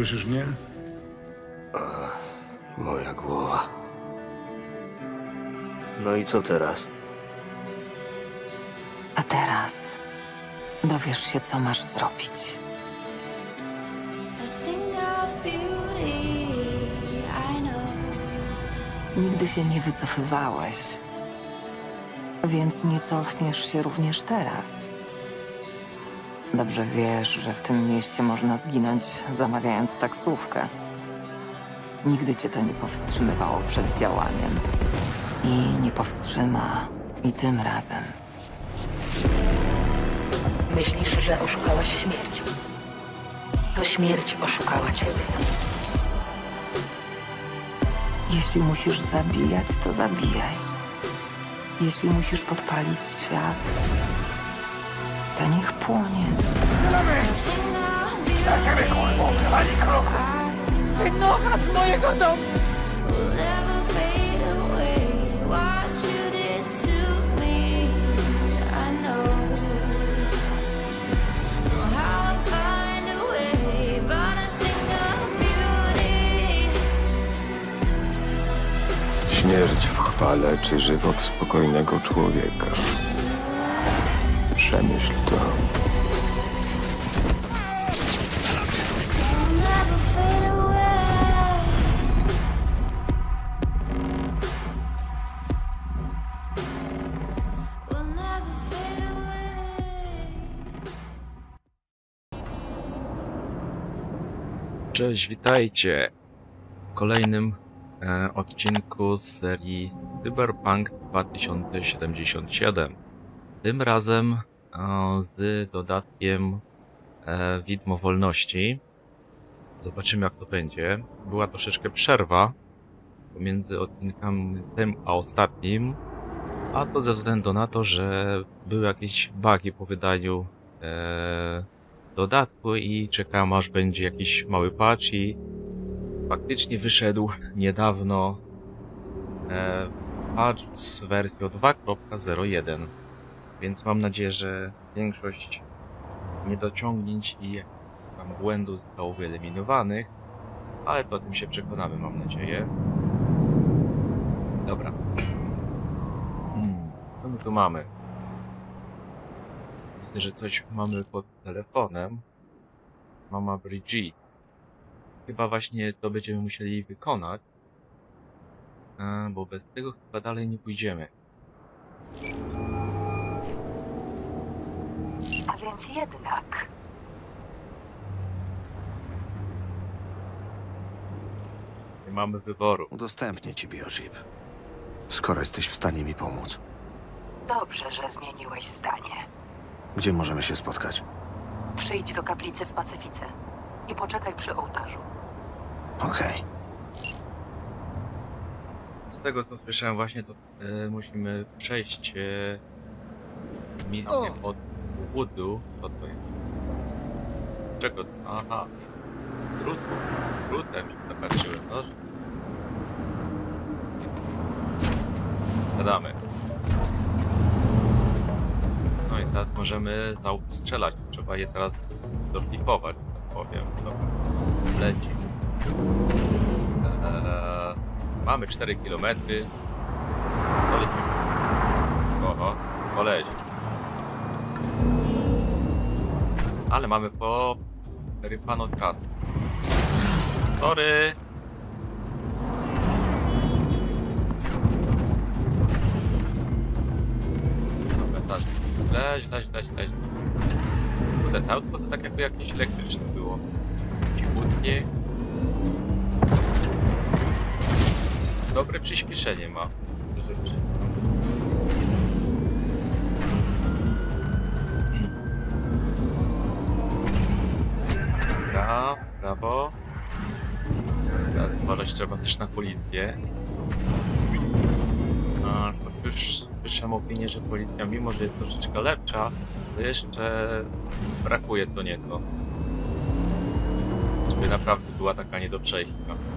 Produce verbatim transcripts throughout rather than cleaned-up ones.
Słyszysz mnie? Moja głowa. No i co teraz? A teraz dowiesz się, co masz zrobić. Nigdy się nie wycofywałeś, więc nie cofniesz się również teraz. Dobrze wiesz, że w tym mieście można zginąć, zamawiając taksówkę. Nigdy cię to nie powstrzymywało przed działaniem. I nie powstrzyma i tym razem. Myślisz, że oszukałaś śmierć? To śmierć oszukała ciebie. Jeśli musisz zabijać, to zabijaj. Jeśli musisz podpalić świat, to niech płonie. Wynocha z mojego domu! Śmierć w chwale czy żywot spokojnego człowieka? Przemyśl to. Cześć, witajcie w kolejnym e, odcinku z serii Cyberpunk dwa tysiące siedemdziesiąt siedem. Tym razem e, z dodatkiem e, Widmo Wolności. Zobaczymy, jak to będzie. Była troszeczkę przerwa pomiędzy odcinkami tym a ostatnim, a to ze względu na to, że były jakieś bugi po wydaniu e, dodatku i czekam, aż będzie jakiś mały patch i faktycznie wyszedł niedawno e, patch z wersją dwa kropka zero jeden, więc mam nadzieję, że większość niedociągnięć i tam błędów zostało wyeliminowanych, ale to o tym się przekonamy, mam nadzieję. Dobra. Hmm, co my tu mamy? Widzę, że coś mamy pod telefonem. Mama Bridgie. Chyba właśnie to będziemy musieli wykonać. E, bo bez tego chyba dalej nie pójdziemy. A więc jednak. Nie mamy wyboru. Udostępnię ci biochip, skoro jesteś w stanie mi pomóc. Dobrze, że zmieniłeś zdanie. Gdzie możemy się spotkać? Przyjdź do kaplicy w Pacyfice i poczekaj przy ołtarzu. Okej. Z tego co słyszałem właśnie, to e, musimy przejść e, misję od Woodu. Co to jest? Czego? Aha. Drut. Drutem się zapatrzyłem. No. Zadamy. No i teraz możemy z aut strzelać. Trzeba je teraz doszlifować, tak powiem. Dobra. Leci. Eee, mamy cztery kilometry. Polecimy. Oho, poleci. Ale mamy po rypano trasę. Sorry. Dobra, tak. Leź, leź, leź, leź. Kurde, to autko to tak jakby jakieś elektryczne było. Cichutnie. Dobre przyspieszenie ma. Że wszystko. Dobra, prawo. Teraz uważać trzeba też na policję. A, to już słyszałem opinię, że policja, mimo że jest troszeczkę lepsza, to jeszcze brakuje co nieco. Żeby naprawdę była taka nie do przejścia.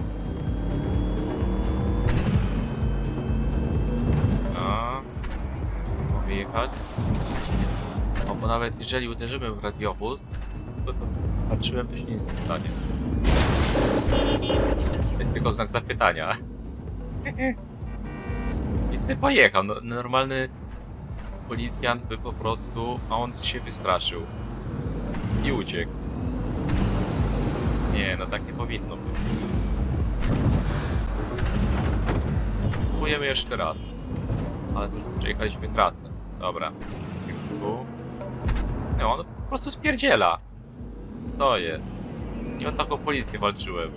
A, mogę jechać? No bo nawet jeżeli uderzymy w radiowóz, to, to patrzyłem, to się nic nie stanie. To jest tylko znak zapytania. I sobie pojechał. No, normalny policjant by po prostu, a on się wystraszył. I uciekł. Nie, no tak nie powinno być. Próbujemy jeszcze raz. Ale to już przejechaliśmy trasę. Dobra. Tu. No, on po prostu spierdziela. To jest. Nie o taką policję walczyłem.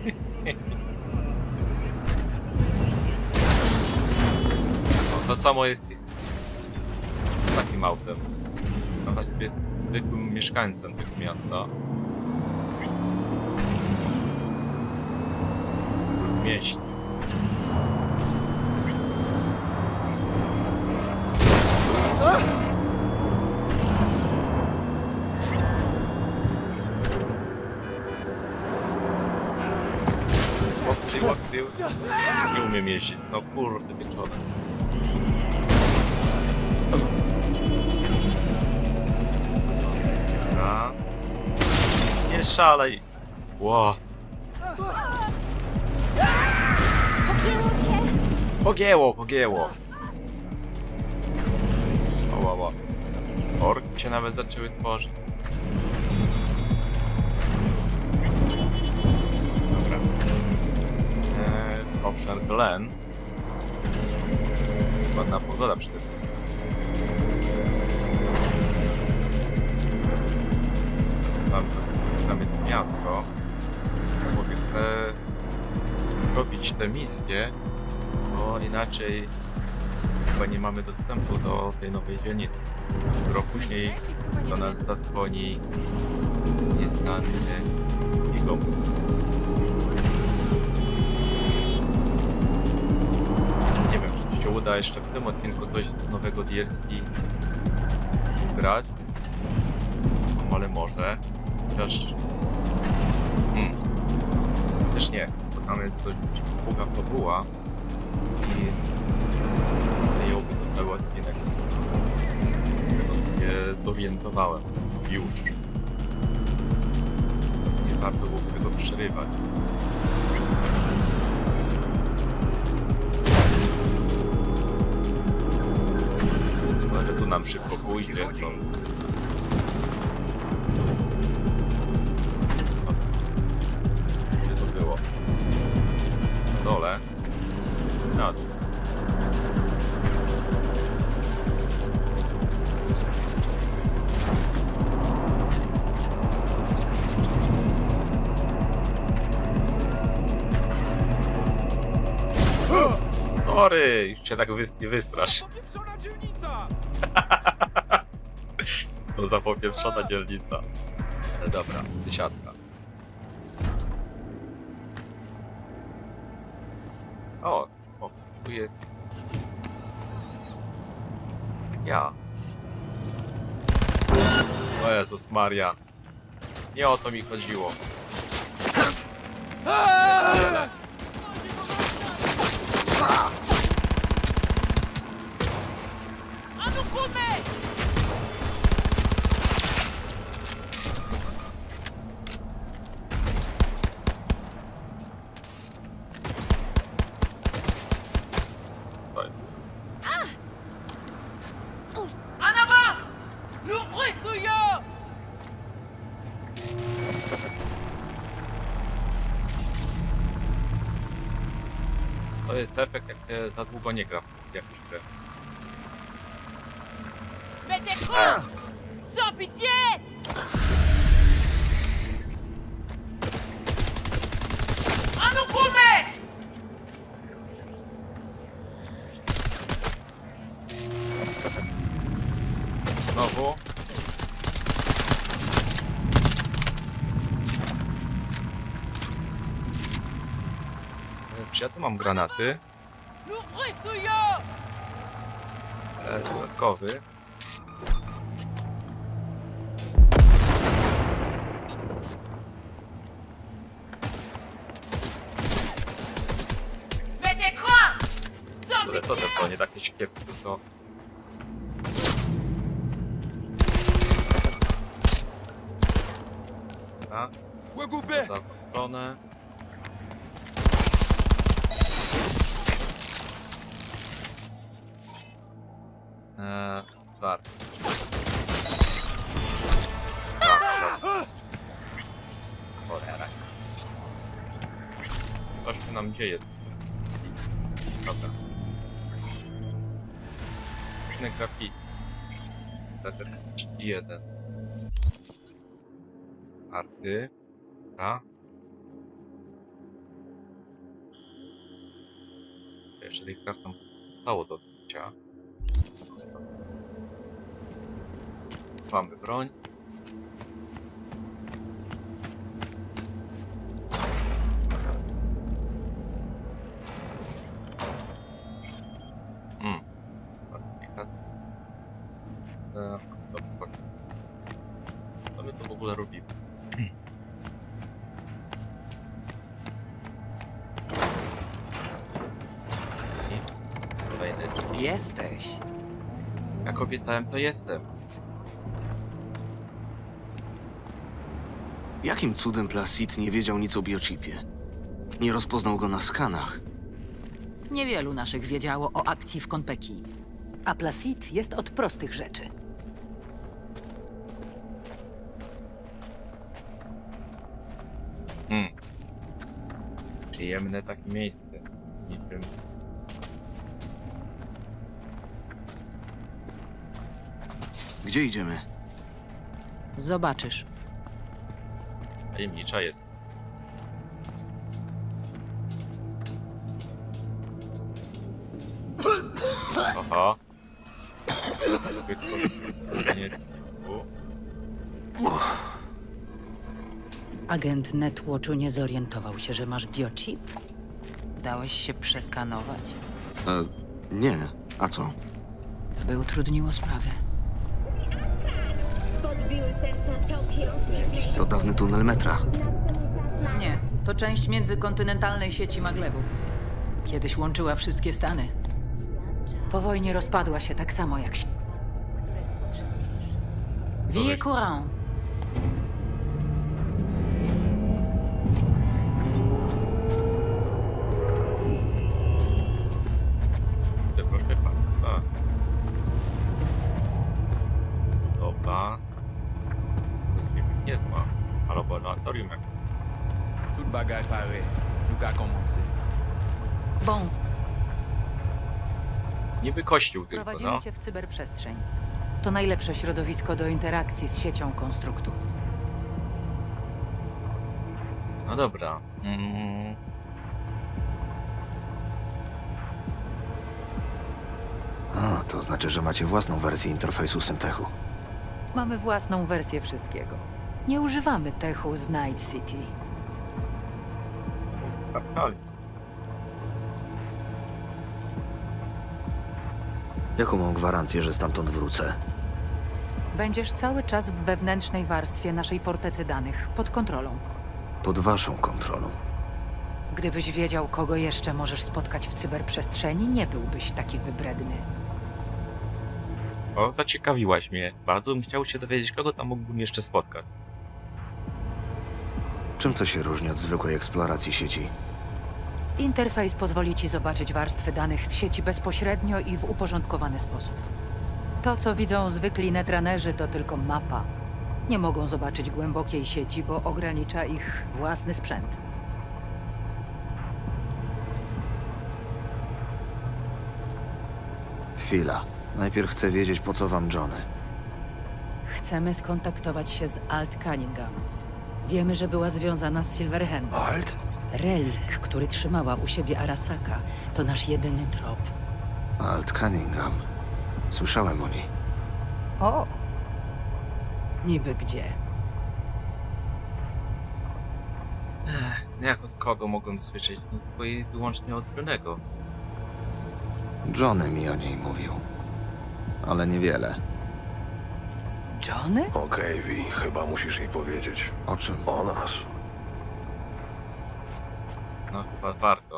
No, to samo jest z, z takim autem. No, właściwie jest zwykłym mieszkańcem tego miasta. W mieście. Łapcy, łapcy. Nie umiem jeździć. No kurde, wieczorem. Dobra. Nie szalej. Ło. Pogięło cię! Pogięło, pogięło. O, o, o. Orki się nawet zaczęły tworzyć. Dobra. Eee, obszar Glen. Ładna pogoda przede wszystkim. Mam nawet miasto. Mówię, chcę zrobić tę misję, bo inaczej chyba nie mamy dostępu do tej nowej dzielnicy. Rok później do nas zadzwoni nieznany jego. Nie wiem, czy to się uda jeszcze w tym odcinku coś nowego D L C grać, ale może. Chociaż... Hmm. Też nie, bo tam jest dość długa fabuła i dają-by to cały odcinek, co tego sobie zorientowałem już. Nie warto byłoby tego przerywać. Chyba, że tu nam szybko pójdzie, to... Gdzie to było? Na dole. Na dół. Sorry, już cię tak wys nie wystrasz. Popieprzona dzielnica! To za popieprzona dzielnica. Ale dobra, tysiatka. O, o, tu jest... Ja. O Jezus Maria. Nie o to mi chodziło. Ale... To jest efekt, jak się za długo nie gra w jakąś grę. Mettez quoi? Sans pitié! À nous couper! Znowu. Czy ja tu mam granaty? Nous fouillons! E, dodatkowy. Mettez quoi? Sans Ale to pitié! to nie takie siekierki, tylko... A, Łegubę! za stronę. Eee, tak. Tak, dobra. Cholera. Coś tu nam dzieje. Dobra. Różne grafiki. czterdzieści jeden. Arty. A. Jeszcze tych kart nam zostało do odbicia. Mamy broń. Hmm. E, dobra. Co my to w ogóle robimy? I kolejny drzwi. Jesteś. Jak obiecałem, to jestem. Jakim cudem Placid nie wiedział nic o biochipie? Nie rozpoznał go na skanach. Niewielu naszych wiedziało o akcji w Konpeki. A Placid jest od prostych rzeczy. Hmm. Przyjemne takie miejsce. Niczym. Gdzie idziemy? Zobaczysz. Tajemnicza jest. Aha. Wykorzystanie dźwięku. Agent Netwatchu nie zorientował się, że masz biochip? Dałeś się przeskanować? E, nie. A co? By utrudniło sprawę. Podbiły serca Tokyo City. To dawny tunel metra. Nie, to część międzykontynentalnej sieci maglewu. Kiedyś łączyła wszystkie Stany. Po wojnie rozpadła się tak samo jak się. Wije courant. Ty proszę pana. Dobra. Nie zła. Ale laboratorium jak... Tout bagage paré. Nous qu'à commencer. Bon, Niby kościół tylko, prowadzimy no. cię w cyberprzestrzeń. To najlepsze środowisko do interakcji z siecią konstruktu. No dobra. Mm. A, to znaczy, że macie własną wersję interfejsu Semtechu. Mamy własną wersję wszystkiego. Nie używamy techu z Night City. Startali. Jaką mam gwarancję, że stamtąd wrócę? Będziesz cały czas w wewnętrznej warstwie naszej fortecy danych, pod kontrolą. Pod waszą kontrolą. Gdybyś wiedział, kogo jeszcze możesz spotkać w cyberprzestrzeni, nie byłbyś taki wybredny. O, zaciekawiłaś mnie. Bardzo bym chciał się dowiedzieć, kogo tam mógłbym jeszcze spotkać. Czym to się różni od zwykłej eksploracji sieci? Interfejs pozwoli ci zobaczyć warstwy danych z sieci bezpośrednio i w uporządkowany sposób. To, co widzą zwykli netranerzy, to tylko mapa. Nie mogą zobaczyć głębokiej sieci, bo ogranicza ich własny sprzęt. Chwila. Najpierw chcę wiedzieć, po co wam Johnny. Chcemy skontaktować się z Alt Cunningham. Wiemy, że była związana z Silverhand. Alt? Relik, który trzymała u siebie Arasaka, to nasz jedyny trop. Alt Cunningham. Słyszałem o niej. O! Niby gdzie? Ech, jak od kogo mogłem słyszeć? No, tylko i wyłącznie od Johnego. Johnny mi o niej mówił. Ale niewiele. Johnny? Okej, Vi, chyba musisz jej powiedzieć. O czym? O nas. No chyba warto.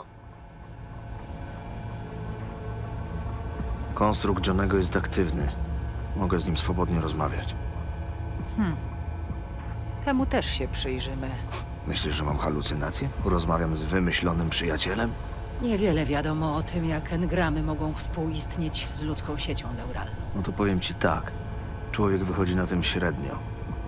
Konstrukt Johnnego jest aktywny. Mogę z nim swobodnie rozmawiać. Hmm. Temu też się przyjrzymy. Myślisz, że mam halucynacje? Rozmawiam z wymyślonym przyjacielem? Niewiele wiadomo o tym, jak engramy mogą współistnieć z ludzką siecią neuralną. No to powiem ci tak. Człowiek wychodzi na tym średnio.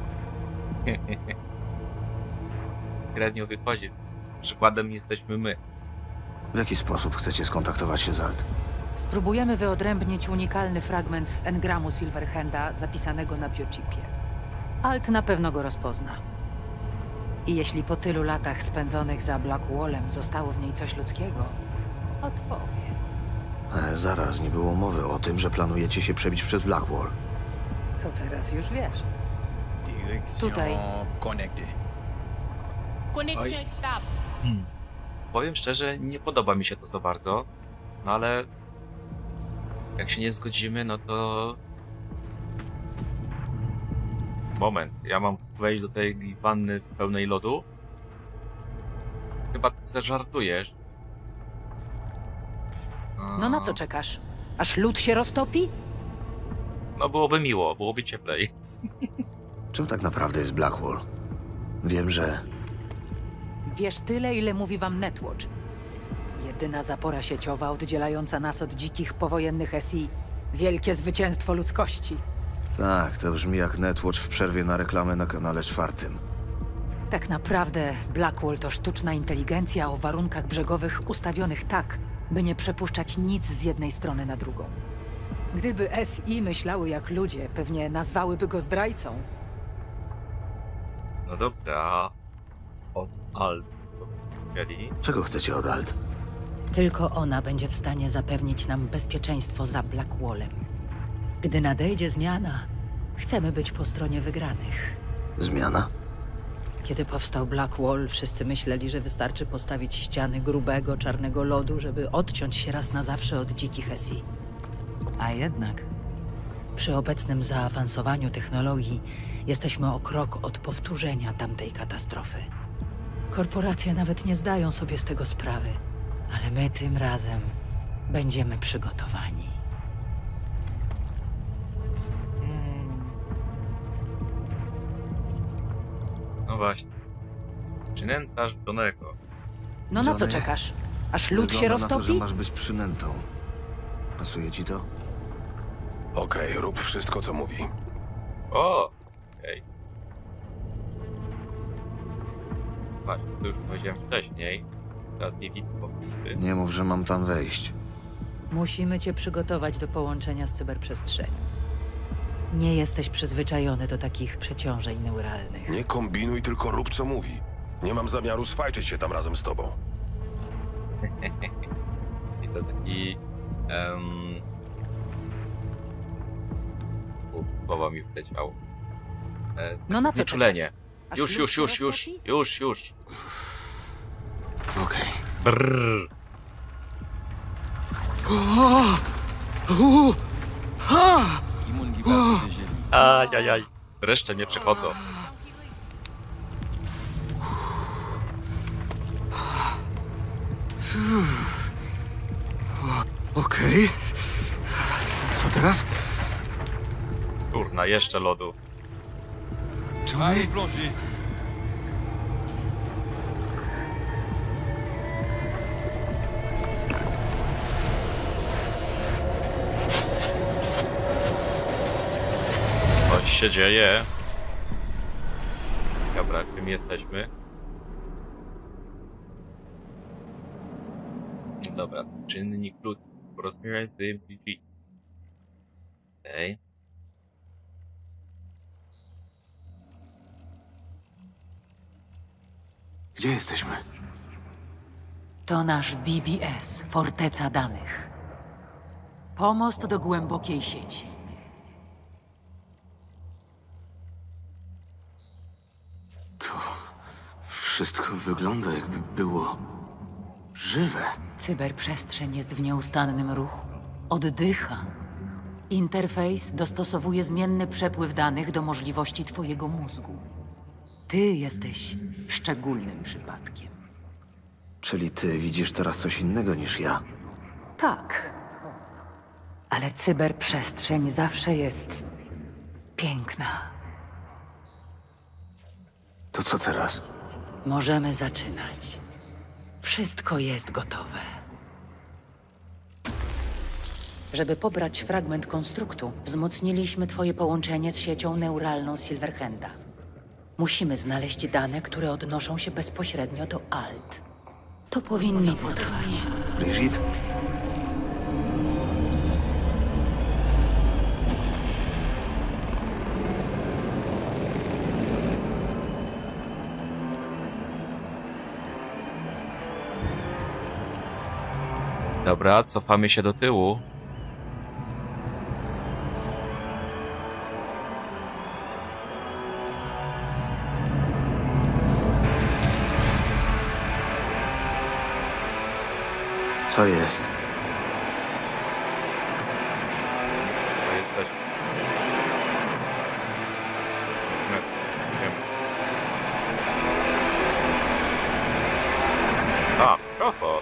Średnio wychodzi. Przykładem jesteśmy my. W jaki sposób chcecie skontaktować się z Alt? Spróbujemy wyodrębnić unikalny fragment engramu Silverhanda zapisanego na biochipie. Alt na pewno go rozpozna. I jeśli po tylu latach spędzonych za Blackwallem zostało w niej coś ludzkiego, odpowie. E, zaraz, nie było mowy o tym, że planujecie się przebić przez Blackwall. To teraz już wiesz. Direction Tutaj. connectée. Connexion stable. Hmm. Powiem szczerze, nie podoba mi się to za bardzo, no ale jak się nie zgodzimy, no to... Moment, ja mam wejść do tej wanny pełnej lodu? Chyba ty żartujesz. No na co czekasz? Aż lód się roztopi? No byłoby miło, byłoby cieplej. Czym tak naprawdę jest Blackwall? Wiem, że... Wiesz tyle, ile mówi wam Netwatch. Jedyna zapora sieciowa oddzielająca nas od dzikich powojennych S I. Wielkie zwycięstwo ludzkości. Tak, to brzmi jak Netwatch w przerwie na reklamę na kanale czwartym. Tak naprawdę Blackwall to sztuczna inteligencja o warunkach brzegowych ustawionych tak, by nie przepuszczać nic z jednej strony na drugą. Gdyby S I myślały jak ludzie, pewnie nazwałyby go zdrajcą. No dobra. Od Alt. Czyli... Czego chcecie od Alt? Tylko ona będzie w stanie zapewnić nam bezpieczeństwo za Blackwallem. Gdy nadejdzie zmiana, chcemy być po stronie wygranych. Zmiana? Kiedy powstał Blackwall, wszyscy myśleli, że wystarczy postawić ściany grubego, czarnego lodu, żeby odciąć się raz na zawsze od dzikich S I. A jednak, przy obecnym zaawansowaniu technologii, jesteśmy o krok od powtórzenia tamtej katastrofy. Korporacje nawet nie zdają sobie z tego sprawy, ale my tym razem będziemy przygotowani. No właśnie. Przynętasz Johnego. No na co Johnny, czekasz? Aż lód się Wygląda na to, roztopi? że masz być przynętą. Pasuje ci to? Okej, rób wszystko, co mówi. O! Okej. Właśnie, to już powiedziałem wcześniej. Teraz nie widzę powtórky. Nie mów, że mam tam wejść. Musimy cię przygotować do połączenia z cyberprzestrzenią. Nie jesteś przyzwyczajony do takich przeciążeń neuralnych. Nie kombinuj, tylko rób, co mówi. Nie mam zamiaru swajczyć się tam razem z tobą. I to taki... Um... U, słowa mi wleciało. E, No na co znieczulenie. czekasz? Aż Już, lód już, się już, już, roztopi? już, już. Okej. Brrr. Ajajaj. Wreszcie mnie przechodzą. Okej. Co teraz? Kurna, jeszcze lodu. Allez, plongez. Coś się dzieje. Dobra, czym jesteśmy? Dobra, czynnik ludzki. Porozmawiaj z M V G. Okej. Okay. Gdzie jesteśmy? To nasz B B S, forteca danych. Pomost do głębokiej sieci. To wszystko wygląda, jakby było żywe. Cyberprzestrzeń jest w nieustannym ruchu. Oddycha. Interfejs dostosowuje zmienny przepływ danych do możliwości twojego mózgu. Ty jesteś szczególnym przypadkiem. Czyli ty widzisz teraz coś innego niż ja. Tak. Ale cyberprzestrzeń zawsze jest piękna. To co teraz? Możemy zaczynać. Wszystko jest gotowe. Żeby pobrać fragment konstruktu, wzmocniliśmy twoje połączenie z siecią neuralną Silverhanda. Musimy znaleźć dane, które odnoszą się bezpośrednio do Alt. To powinno potrwać. Brigitte? Dobra, cofamy się do tyłu. Co jest? To jest też... Nie, nie. A, mikrofon.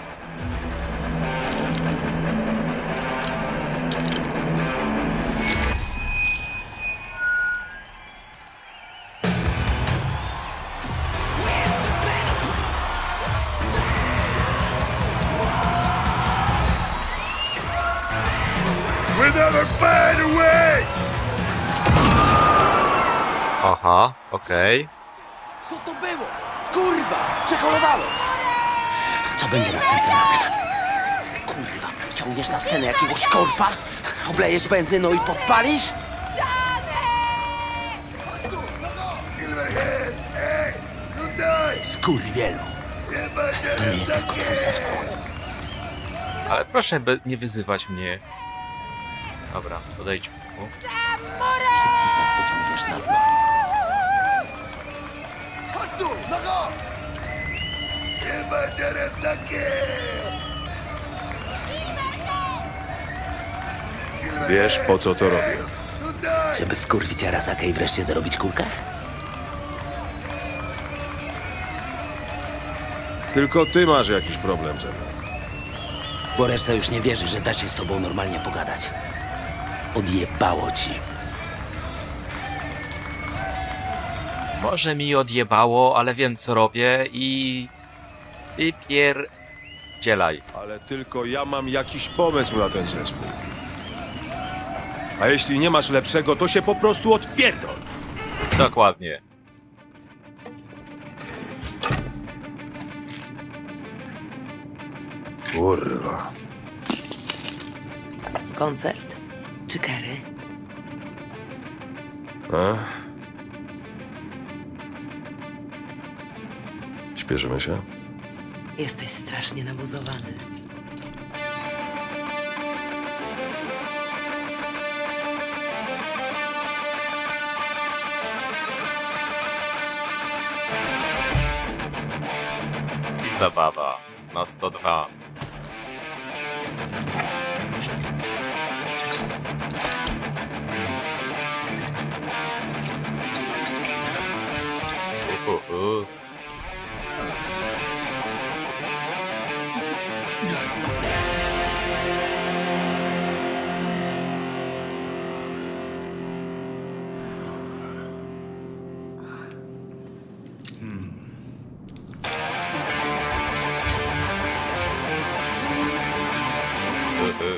Aha, okej. Co to było? Kurwa! Przeholowałeś! Co będzie następnym razem? Kurwa, wciągniesz na scenę jakiegoś korpa? Oblejesz benzyną i podpalisz? Skurwielu. To nie jest tylko twój zespół. Ale proszę by nie wyzywać mnie. Dobra, podejdźmy tu. Wszystkich nas pociągniesz na dno. Wiesz, po co to robię? Żeby wkurwić Arasakę i wreszcie zarobić kulkę? Tylko ty masz jakiś problem ze mną. Bo reszta już nie wierzy, że da się z tobą normalnie pogadać. Odjebało ci. Może mi odjebało, ale wiem co robię i... I pierdzielaj. Ale tylko ja mam jakiś pomysł na ten zespół. A jeśli nie masz lepszego, to się po prostu odpierdol. Dokładnie. Kurwa. Koncert? Czy Kerry? A? Śpieszymy się? Jesteś strasznie nabuzowany. Zabawa na sto dwa. Uhuhu. Uhu.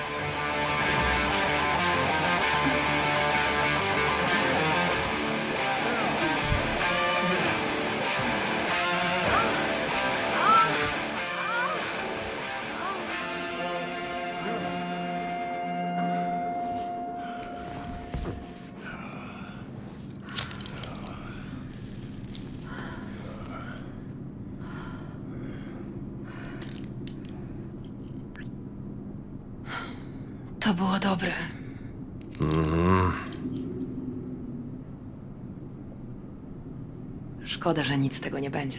To było dobre. Mhm. Szkoda, że nic z tego nie będzie.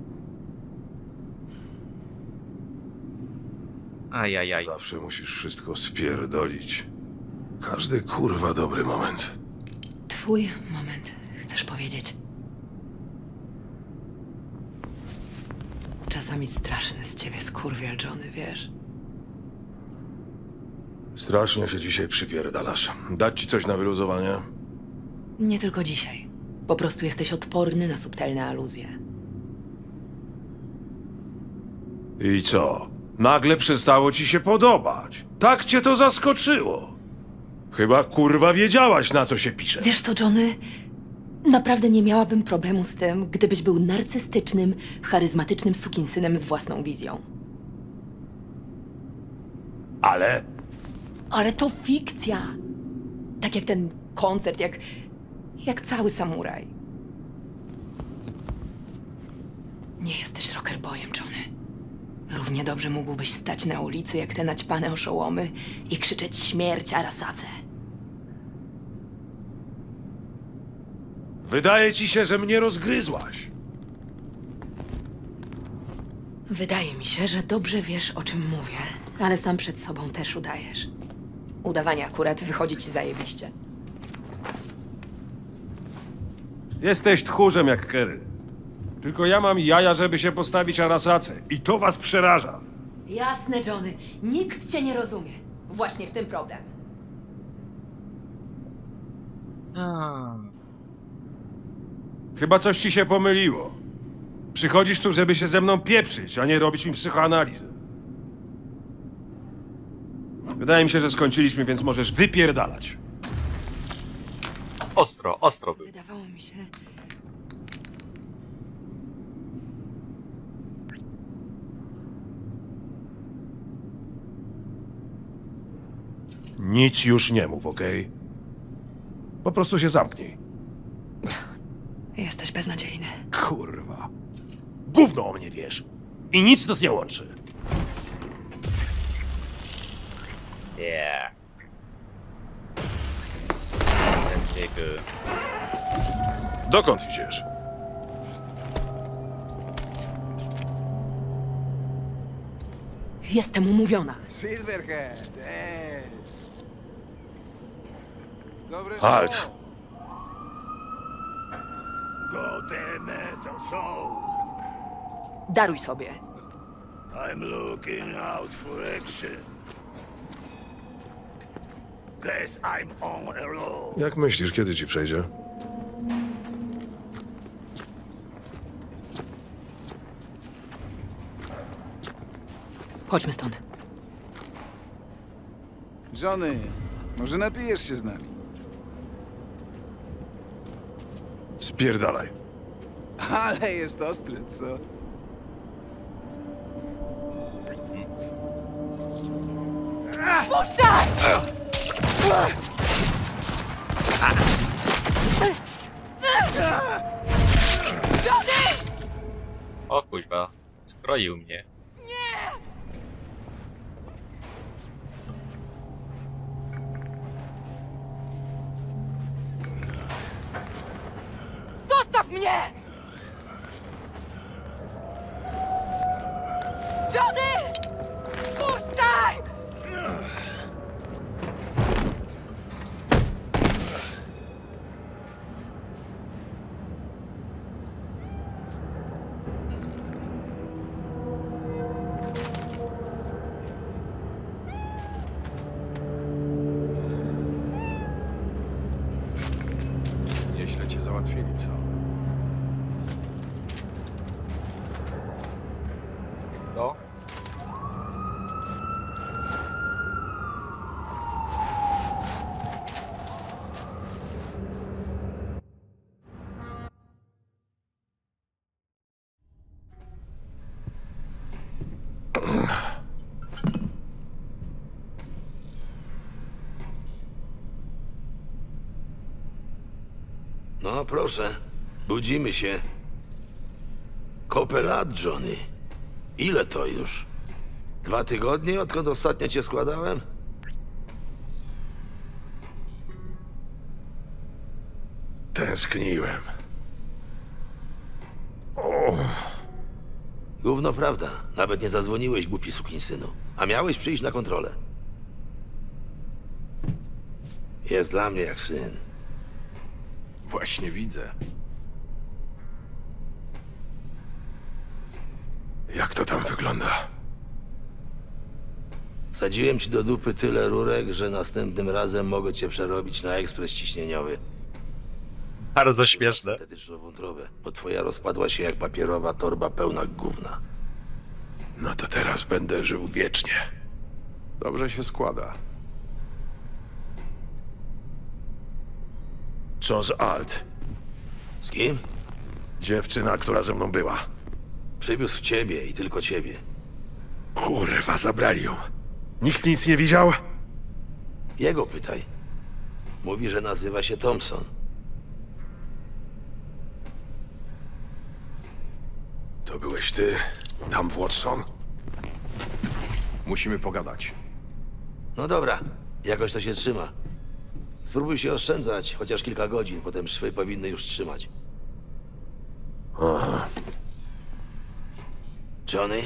Ajajaj. Zawsze musisz wszystko spierdolić. Każdy kurwa dobry moment. Twój moment, chcesz powiedzieć? Czasami straszny z ciebie skurwiel, Johnny, wiesz? Strasznie się dzisiaj przypierdalasz. Dać ci coś na wyluzowanie? Nie tylko dzisiaj. Po prostu jesteś odporny na subtelne aluzje. I co? Nagle przestało ci się podobać. Tak cię to zaskoczyło. Chyba kurwa wiedziałaś, na co się pisze. Wiesz co, Johnny? Naprawdę nie miałabym problemu z tym, gdybyś był narcystycznym, charyzmatycznym sukinsynem z własną wizją. Ale... Ale to fikcja. Tak jak ten koncert, jak... jak cały samuraj. Nie jesteś rockerboyem, Johnny. Równie dobrze mógłbyś stać na ulicy jak te naćpane oszołomy i krzyczeć śmierć Arasace. Wydaje ci się, że mnie rozgryzłaś. Wydaje mi się, że dobrze wiesz, o czym mówię, ale sam przed sobą też udajesz. Udawanie akurat wychodzi ci zajebiście. Jesteś tchórzem jak Kerry. Tylko ja mam jaja, żeby się postawić Arasace. I to was przeraża. Jasne, Johnny. Nikt cię nie rozumie. Właśnie w tym problem. Chyba coś ci się pomyliło. Przychodzisz tu, żeby się ze mną pieprzyć, a nie robić mi psychoanalizę. Wydaje mi się, że skończyliśmy, więc możesz wypierdalać. Ostro, ostro był. Wydawało mi się... Nic już nie mów, okej? Po prostu się zamknij. Jesteś beznadziejny. Kurwa. Gówno o mnie wiesz. I nic nas nie łączy. Yeah. Dokąd idziesz? Jestem umówiona. Silverhead, ej. Dobre Halt. show. Goteme to są. Daruj sobie. I'm looking out for action. Guess I'm on a roll. Jak myślisz, kiedy ci przejdzie? Chodźmy stąd. Johnny, może napijesz się z nami? Spierdalaj. Ale jest ostry, co? Puszczaj! O kuźwa, skroił mnie. Zostaw mnie! Johnny! Puszczaj! Nieźle cię załatwili, co? To? No proszę, budzimy się. Kopę lat, Johnny. Ile to już? Dwa tygodnie, odkąd ostatnio cię składałem? Tęskniłem. Gówno prawda. Nawet nie zadzwoniłeś, głupi sukinsynu. A miałeś przyjść na kontrolę. Jest dla mnie jak syn. Właśnie widzę. Jak to tam wygląda? Wsadziłem ci do dupy tyle rurek, że następnym razem mogę cię przerobić na ekspres ciśnieniowy. Bardzo śmieszne. Syntetyczną wątrobę, bo twoja rozpadła się jak papierowa torba pełna gówna. No to teraz będę żył wiecznie. Dobrze się składa. Co z Alt? Z kim? Dziewczyna, która ze mną była. Przywiózł ciebie i tylko ciebie. Kurwa, zabrali ją. Nikt nic nie widział? Jego pytaj. Mówi, że nazywa się Thompson. To byłeś ty, tam Watson? Musimy pogadać. No dobra, jakoś to się trzyma. Spróbuj się oszczędzać, chociaż kilka godzin, potem szwy powinny już trzymać. Aha. Johnny?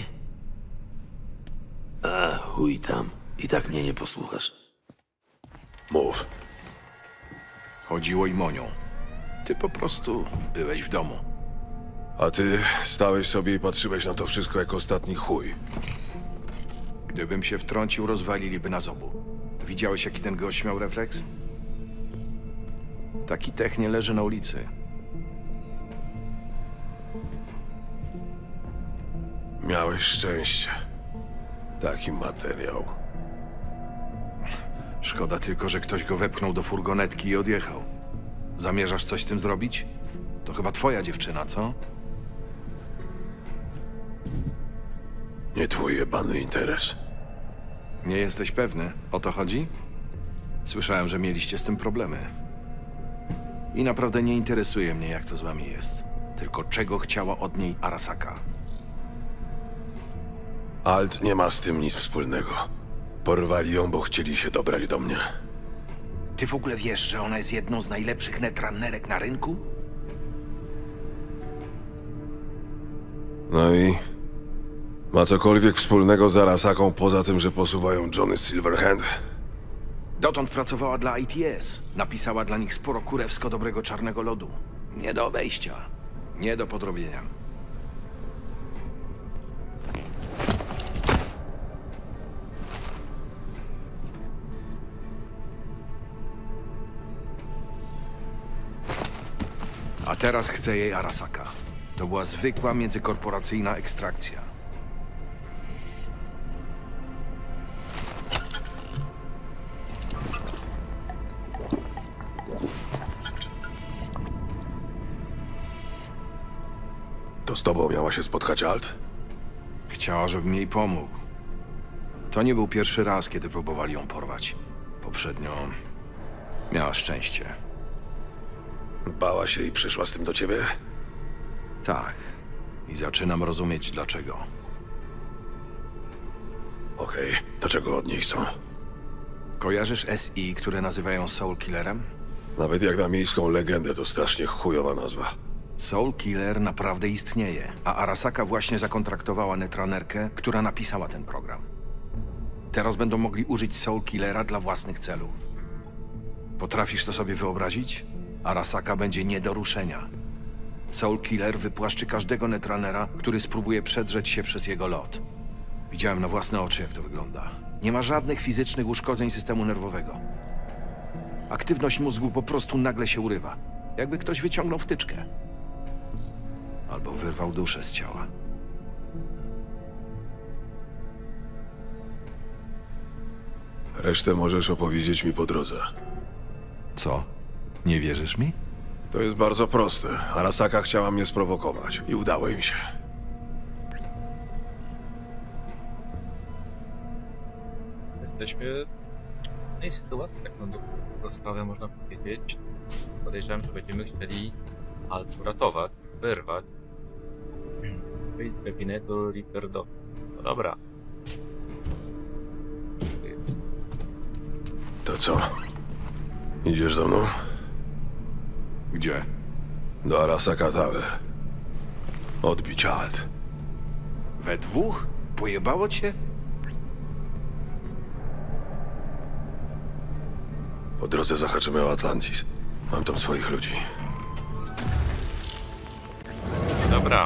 A, chuj tam. I tak mnie nie posłuchasz. Mów. Chodziło im o nią. Ty po prostu byłeś w domu. A ty stałeś sobie i patrzyłeś na to wszystko jak ostatni chuj. Gdybym się wtrącił, rozwaliliby nas obu. Widziałeś, jaki ten gość miał refleks? Taki tech nie leży na ulicy. Miałeś szczęście. Taki materiał. Szkoda tylko, że ktoś go wepchnął do furgonetki i odjechał. Zamierzasz coś z tym zrobić? To chyba twoja dziewczyna, co? Nie twój jebany interes. Nie jesteś pewny? O to chodzi? Słyszałem, że mieliście z tym problemy. I naprawdę nie interesuje mnie, jak to z wami jest. Tylko czego chciała od niej Arasaka. Alt nie ma z tym nic wspólnego. Porwali ją, bo chcieli się dobrać do mnie. Ty w ogóle wiesz, że ona jest jedną z najlepszych netrunnerek na rynku? No i... ma cokolwiek wspólnego z Arasaką poza tym, że posuwają Johnny Silverhand? Dotąd pracowała dla I T S. Napisała dla nich sporo kurewsko dobrego czarnego lodu. Nie do obejścia. Nie do podrobienia. A teraz chce jej Arasaka. To była zwykła międzykorporacyjna ekstrakcja. To z tobą miała się spotkać Alt? Chciała, żebym jej pomógł. To nie był pierwszy raz, kiedy próbowali ją porwać. Poprzednio miała szczęście. Bała się i przyszła z tym do ciebie? Tak. I zaczynam rozumieć dlaczego. Okej, okay. To czego od niej chcą? Kojarzysz S I, które nazywają Soul Killerem? Nawet jak na miejską legendę to strasznie chujowa nazwa. Soul Killer naprawdę istnieje, a Arasaka właśnie zakontraktowała netrunnerkę, która napisała ten program. Teraz będą mogli użyć Soul Killera dla własnych celów. Potrafisz to sobie wyobrazić? Arasaka będzie nie do ruszenia. Soul Killer wypłaszczy każdego netrunnera, który spróbuje przedrzeć się przez jego lot. Widziałem na własne oczy, jak to wygląda. Nie ma żadnych fizycznych uszkodzeń systemu nerwowego. Aktywność mózgu po prostu nagle się urywa. Jakby ktoś wyciągnął wtyczkę. Albo wyrwał duszę z ciała. Resztę możesz opowiedzieć mi po drodze. Co? Nie wierzysz mi? To jest bardzo proste. Arasaka chciała mnie sprowokować i udało im się. Jesteśmy w tej sytuacji, tak na dobrą sprawę można powiedzieć. Podejrzewam, że będziemy chcieli Alt uratować, wyrwać. Wyjść z gabinetu Ripperdo. No dobra. To co? Idziesz za mną? Gdzie? Do Arasaka Tower. Odbić Alt. We dwóch? Pojebało cię? Po drodze zahaczymy o Atlantis. Mam tam swoich ludzi. Dobra.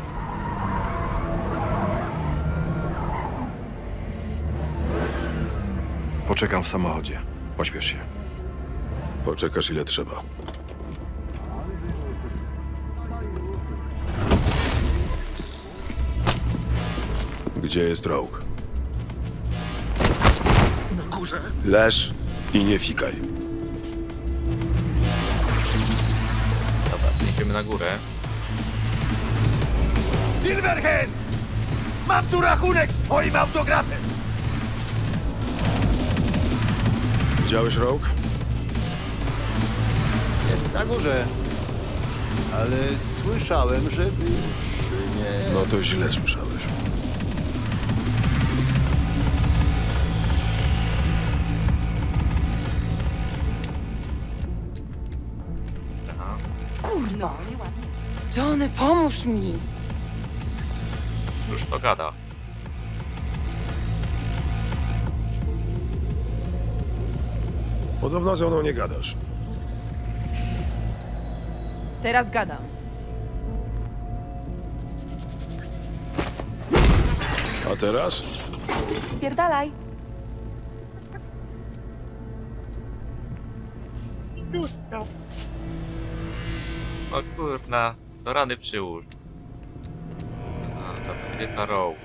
Poczekam w samochodzie. Pośpiesz się. Poczekasz ile trzeba. Gdzie jest Rogue? Na górze? Leż i nie fikaj. Dobra, idziemy na górę. Silverhand! Mam tu rachunek z twoim autografem! Widziałeś Rogue? Jest na górze. Ale słyszałem, że wy już nie... No to źle słyszałeś. Kurno! Johnny, pomóż mi! Już to gada. Podobno ze mną nie gadasz. Teraz gadam. A teraz? Spierdalaj! O kurna, do rany przyłóż. A, ta kobieta Rogue.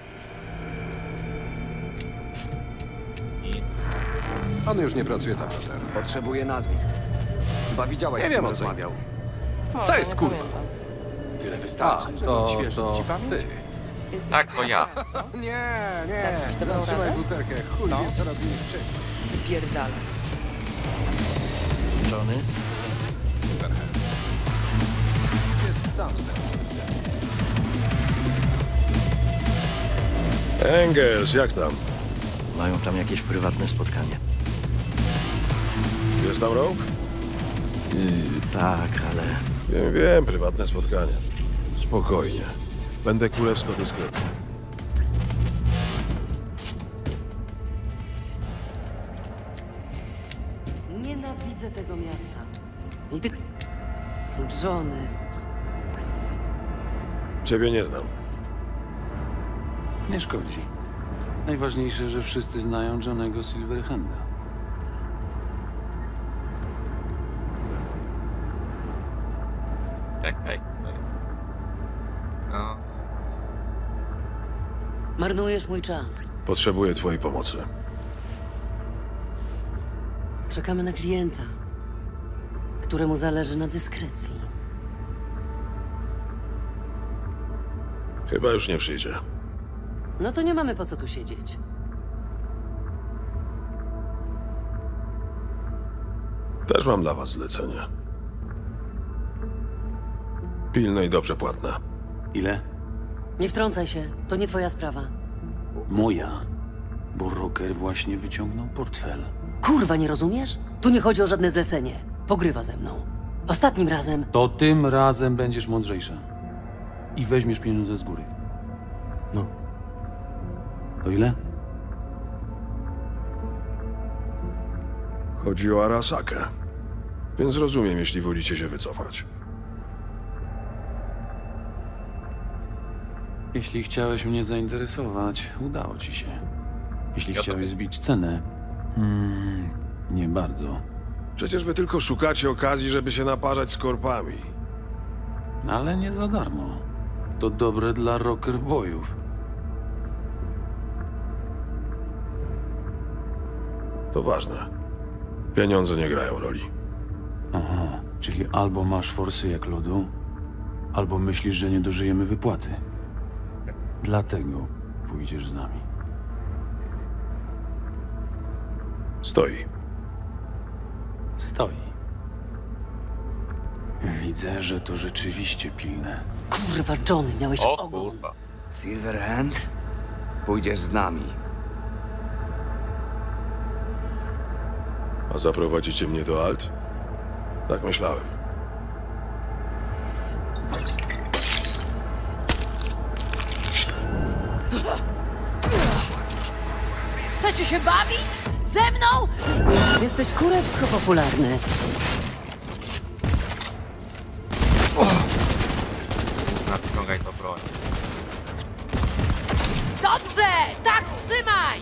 I... On już nie pracuje na Pater. Potrzebuje nazwisk. Chyba widziałeś, Nie z wiem, kim o co rozmawiał. Co jest kurwa? Tyle wystarczy, A, żeby to, odświeżyć to ci pamięć? ty. Tak, to ja. Nie, nie, Dać ci dobrą zatrzymaj radę? butelkę. Chuj No. wie, co robili wcześniej. Wypierdalaj. Johnny? Silverhand. Jest sam z tego, co widzę. Engels, jak tam? Mają tam jakieś prywatne spotkanie. Jest tam Rogue? Yy, tak, ale... Wiem, wiem, prywatne spotkanie. Spokojnie. Będę królewsko dyskretny. Nienawidzę tego miasta. I ty... Johnny. Ciebie nie znam. Nie szkodzi. Najważniejsze, że wszyscy znają Johnnego Silverhanda. Czekaj. No. Marnujesz mój czas. Potrzebuję twojej pomocy. Czekamy na klienta, któremu zależy na dyskrecji. Chyba już nie przyjdzie. No to nie mamy po co tu siedzieć. Też mam dla was zlecenie. Pilne i dobrze płatne. Ile? Nie wtrącaj się, to nie twoja sprawa. Moja. Bo Rocker właśnie wyciągnął portfel. Kurwa, nie rozumiesz? Tu nie chodzi o żadne zlecenie. Pogrywa ze mną. Ostatnim razem... To tym razem będziesz mądrzejsza. I weźmiesz pieniądze z góry. No. To ile? Chodzi o Arasakę. Więc rozumiem, jeśli wolicie się wycofać. Jeśli chciałeś mnie zainteresować, udało ci się. Jeśli chciałeś zbić cenę, hmm, nie bardzo. Przecież wy tylko szukacie okazji, żeby się naparzać z korpami. Ale nie za darmo. To dobre dla rockerboyów. To ważne. Pieniądze nie grają roli. Aha, czyli albo masz forsy jak lodu, albo myślisz, że nie dożyjemy wypłaty. Dlatego pójdziesz z nami. Stoi. Stoi. Widzę, że to rzeczywiście pilne. Kurwa, Johnny, miałeś O ogon. kurwa. Silverhand? Pójdziesz z nami. A zaprowadzicie mnie do Alt? Tak myślałem. Chcecie się bawić? Ze mną? Jesteś kurewsko popularny. Nadciągaj to broń. Dobrze! Tak trzymaj!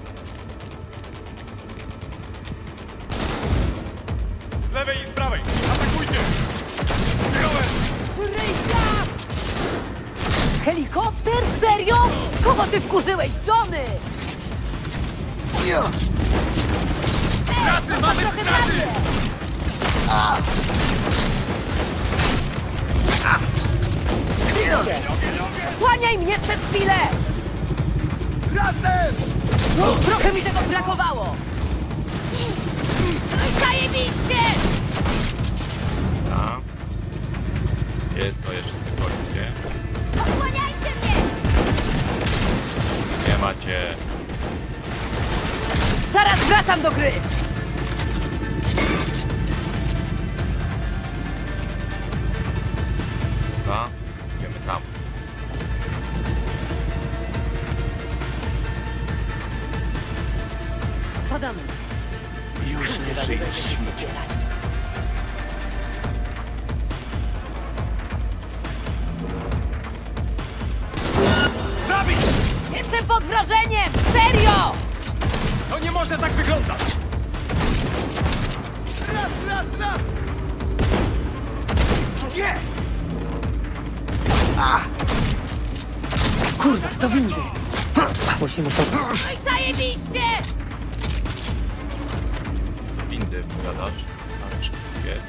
Z lewej i z prawej! Atakujcie! Ryjka! Helikopter? Serio? Ko Znowu ty wkurzyłeś, Johnny! Straty, mamy straty! Kłaniaj mnie przez chwilę! Razem! Trochę mi tego brakowało! Zajebiście! A. Jest to jeszcze tylko gdzie? Osłaniajcie mnie! Nie macie. Zaraz wracam do gry! Dobra, idziemy tam. Spadamy. Już nie żyjesz, śmieciu. Zabić! Jestem pod wrażeniem! Serio! To nie może tak wyglądać! Raz, raz, raz! Nie! A! Kurwa, to windy! Musimy to... No i zajebiście! Windy gadasz, ale szybkie.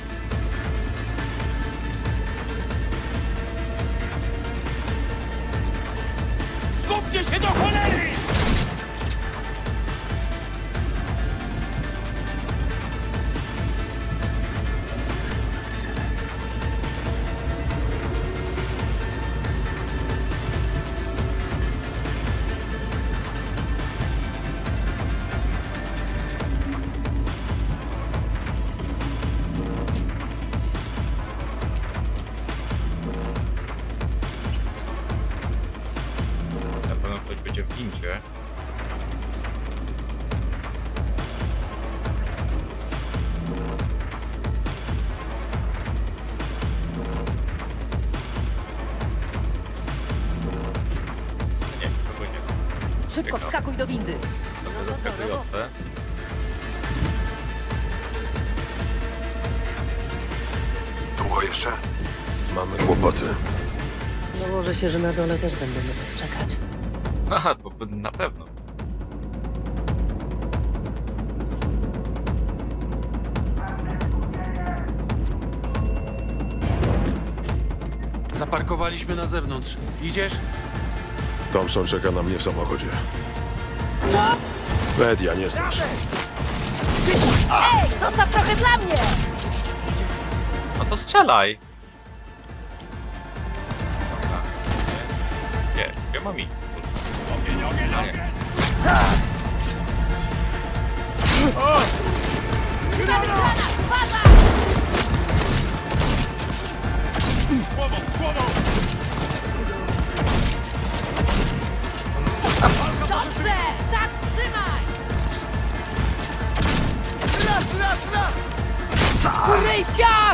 Skupcie się do cholery! Na pewno ktoś będzie w windzie. Nie, kogo nie ma. Szybko wskakuj do windy! To zaskakujące. Długo jeszcze? Mamy kłopoty. Założę się, że na dole też będą na nas czekać. Aha, to na pewno. Zaparkowaliśmy na zewnątrz. Idziesz? Thompson czeka na mnie w samochodzie. Media, nie znasz. Ej, zostaw trochę dla mnie! No to strzelaj! Dobra. Nie, gdzie mam iść? Ogień, ogień, Nie. ogień! Mamy dla nas, uważaj! Głową, głową! Dobrze! Tak, trzymaj! Raz, raz, raz! Kuryj piach!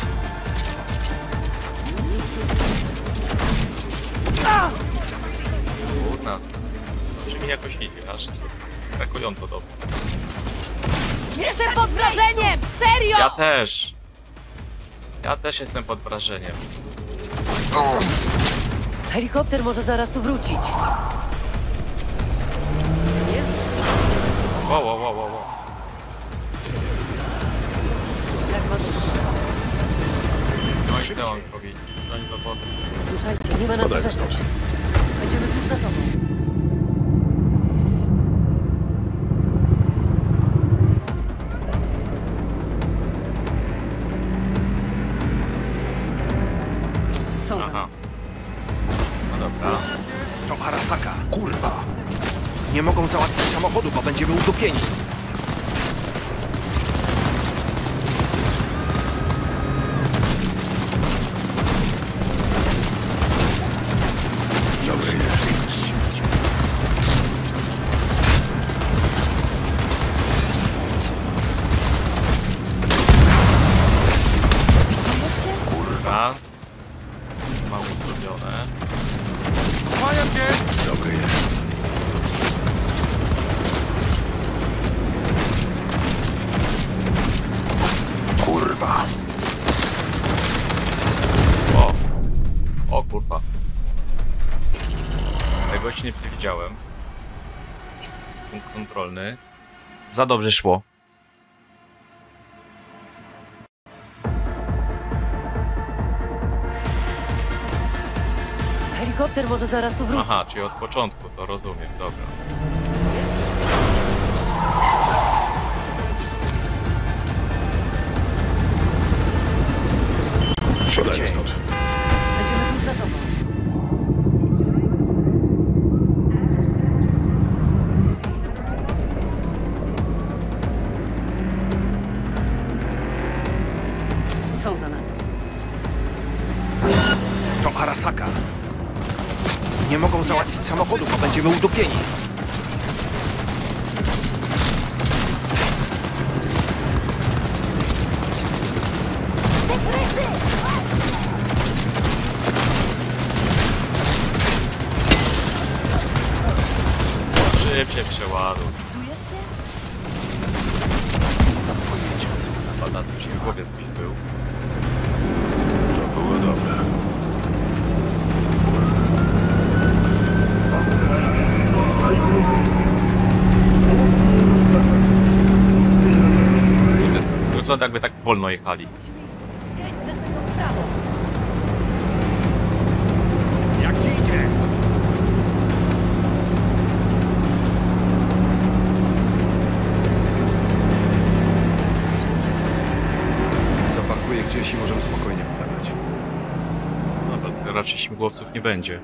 Kurna. Czy mi jakoś idzie, aż brakująco dobrze. Jestem pod wrażeniem! Serio! Ja też! Ja też jestem pod wrażeniem. Helikopter może zaraz tu wrócić. Jest? Wow, wow, wow, wow, wow. Jak ma być? No i co on powiedzieć? No i do wody. Ruszajcie, nie ma na co Podaj czekać. Będziemy tuż za tobą. Są za Aha. No dobra. To Arasaka, kurwa. Nie mogą załatwić samochodu, bo będziemy utopieni. Dobry jest. Kurwa. Mało zrobione. Kłaniam cię! Dobry jest. wolny. Za dobrze szło. Helikopter może zaraz tu wrócić. Aha, czyli od początku, to rozumiem, dobra. Siadajmy stąd. Będziemy tuż za tobą. Są za nami. To Arasaka. Nie mogą załatwić samochodu, bo będziemy udupieni. Szybciej przeładuj. Psujesz się? Mam pojęcia, co na fanatycznie się w głowie coś był. To było dobre. Wygląda jakby tak wolno jechali. Jak ci idzie? Zaparkuję gdzieś i możemy spokojnie pogadać. No to raczej śmigłowców nie będzie.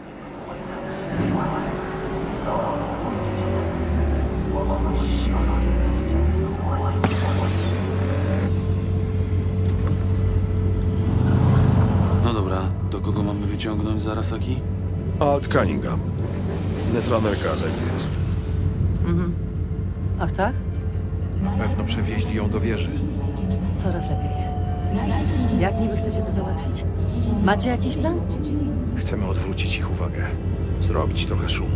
No dobra, do kogo mamy wyciągnąć z Arasaki? Alt Cunningham. Netranerka Kazajty jest. Mhm. Ach tak? Na pewno przewieźli ją do wieży. Coraz lepiej. Jak niby chcecie to załatwić? Macie jakiś plan? Chcemy odwrócić ich uwagę. Zrobić trochę szumu.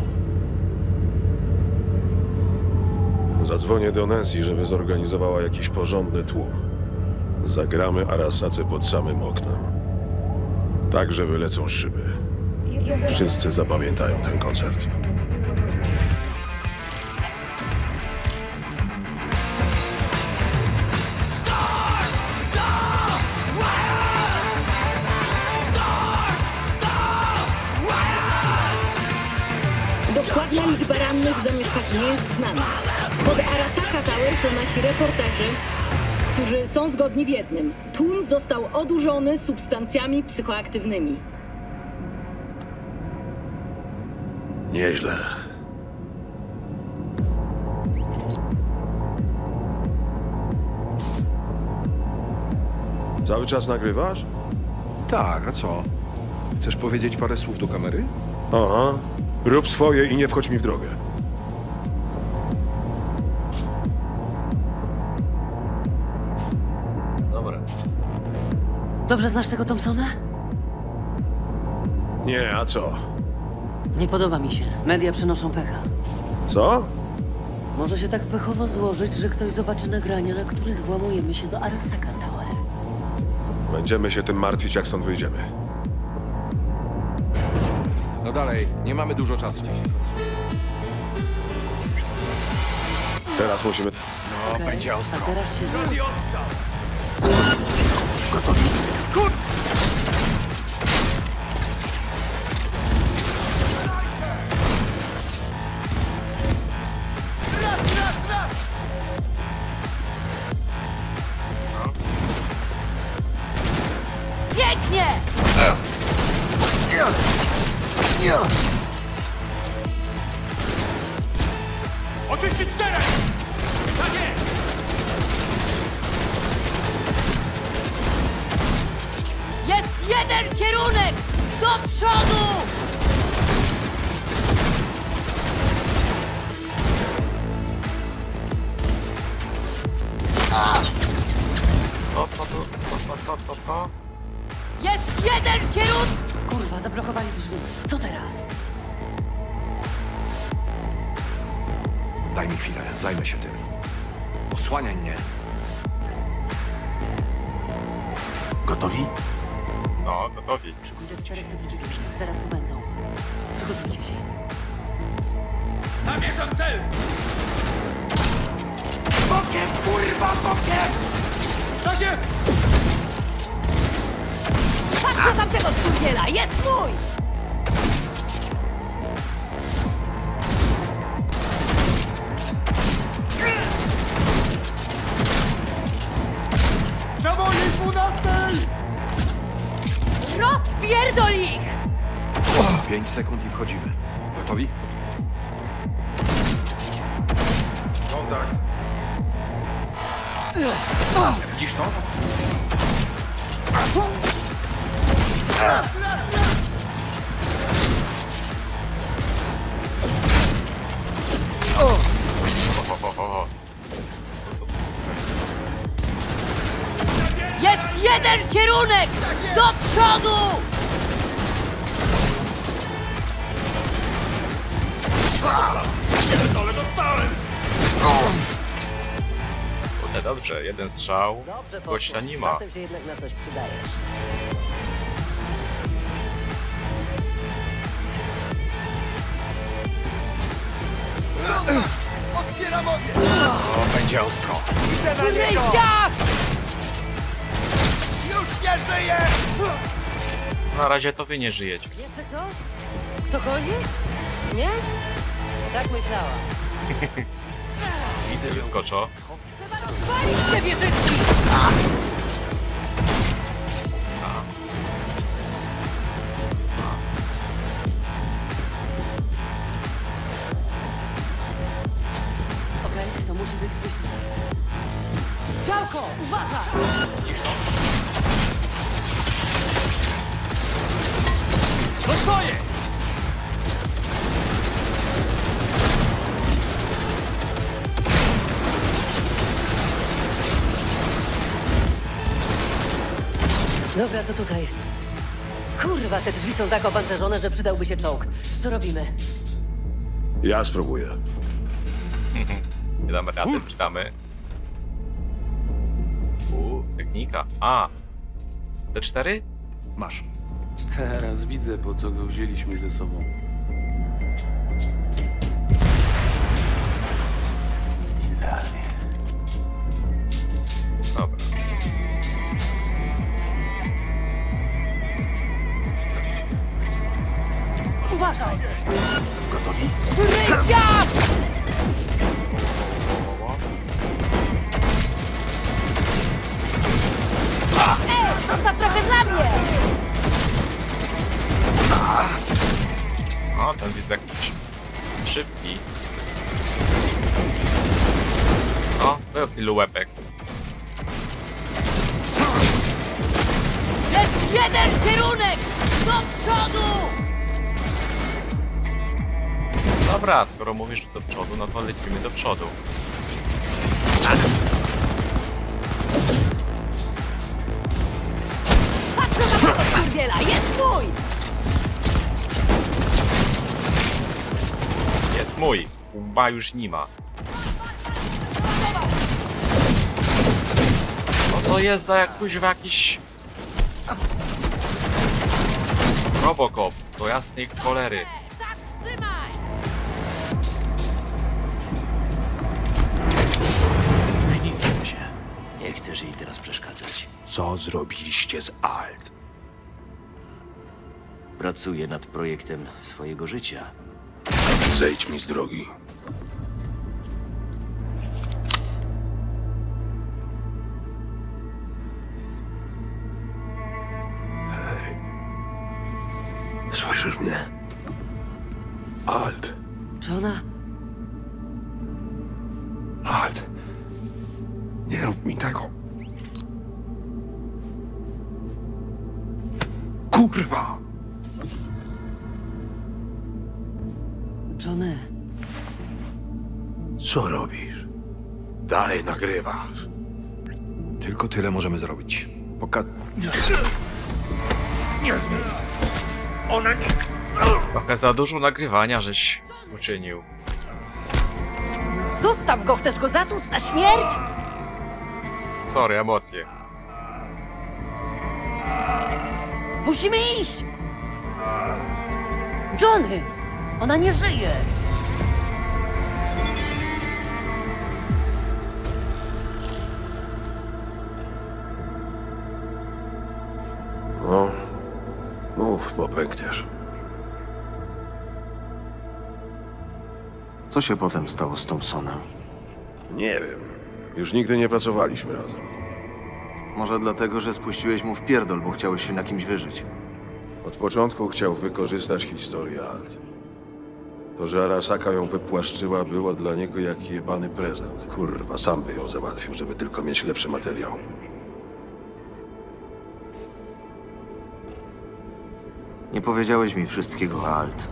Zadzwonię do Nancy, żeby zorganizowała jakiś porządny tłum. Zagramy Arasace pod samym oknem. Tak, że wylecą szyby. Wszyscy zapamiętają ten koncert. Dokładna liczba rannych zamieszkać nie jest znana. Pod Arasaka Tower są nasi reporterzy, którzy są zgodni w jednym. Tłum został odurzony substancjami psychoaktywnymi. Nieźle. Cały czas nagrywasz? Tak, a co? Chcesz powiedzieć parę słów do kamery? Aha. Rób swoje i nie wchodź mi w drogę. Dobra. Dobrze znasz tego Thompsona? Nie, a co? Nie podoba mi się. Media przynoszą pecha. Co? Może się tak pechowo złożyć, że ktoś zobaczy nagrania, na których włamujemy się do Arasaka Tower. Będziemy się tym martwić, jak stąd wyjdziemy. No dalej, nie mamy dużo czasu. Teraz musimy... No, Okej, będzie ostro. A teraz się skup. Gotowi? Pięknie! Oczyścić teren! Tak jest! Jest jeden kierunek! Do przodu! To, to, to, to, to, to, to. Jest jeden kierunek! Kurwa, zablokowali drzwi. Co teraz? Daj mi chwilę, zajmę się tym. Osłaniaj mnie. Gotowi? No, gotowi. Przykujcie czterech technicznych. Zaraz tu będą. Przygotujcie się. Namierzam cel! Bokiem, kurwa, bokiem! Tak jest! Patrz na tamtego skurwiela! Jest mój! Zawolnij dwunastej! Rozpierdol ich! Pięć sekund i wchodzimy. Gotowi? Kontakt. Widzisz to? O, o, o. Jest jeden kierunek! Do przodu! Ale dostałem! Kurde, dobrze, jeden strzał, gościa nie ma. Czasem się jednak na coś przydajesz. Otwieram ogień! O, będzie ostro. Idę na niego! Już nie żyję! Na razie to wy nie żyjecie. Jeszcze ktoś? Ktokolwiek? Nie? Tak myślałam. Widzę, że skoczo. Walić te wieżyczki! Okej, to musi być gdzieś tutaj. Działko, uważaj! Widzisz to? To twoje! Dobra, to tutaj. Kurwa, te drzwi są tak opancerzone, że przydałby się czołg. Co robimy? Ja spróbuję. Nie damy rady, czekamy. U, technika. A! D cztery? Masz. Teraz widzę, po co go wzięliśmy ze sobą. Idealnie. Dobra. Uważaj! Gotowi? Ryjcia! Ej, zostaw trochę dla mnie! O, ten widzę jakiś szybki. O, był ilu łepek. Jest jeden kierunek! Do przodu! Dobra, skoro mówisz że do przodu, no to lecimy do przodu. Patrz na tego skurwiela! Jest mój! Jest mój. Łba już nie ma. Co to jest za kuźwa jakiś... Robocop, do jasnej cholery. Spóźniłem się. Nie chcesz jej teraz przeszkadzać. Co zrobiliście z Alt? Pracuję nad projektem swojego życia. Zejdź mi z drogi. Hej. Słyszysz mnie? Alt. Johna? Alt. Nie rób mi tego. Kurwa! Johnny. Co robisz? Dalej nagrywasz. Tylko tyle możemy zrobić. Poka... Nie zmień! Ona nie... Trochę za dużo nagrywania żeś uczynił. Zostaw go! Chcesz go zatłuc na śmierć? Sorry, emocje. Musimy iść! Johnny! Ona nie żyje! No, mów, bo pękniesz. Co się potem stało z Thompsonem? Nie wiem. Już nigdy nie pracowaliśmy razem. Może dlatego, że spuściłeś mu w pierdol, bo chciałeś się na kimś wyżyć. Od początku chciał wykorzystać historię Alt. To, że Arasaka ją wypłaszczyła, było dla niego jak jebany prezent. Kurwa, sam by ją załatwił, żeby tylko mieć lepszy materiał. Nie powiedziałeś mi wszystkiego o Alt.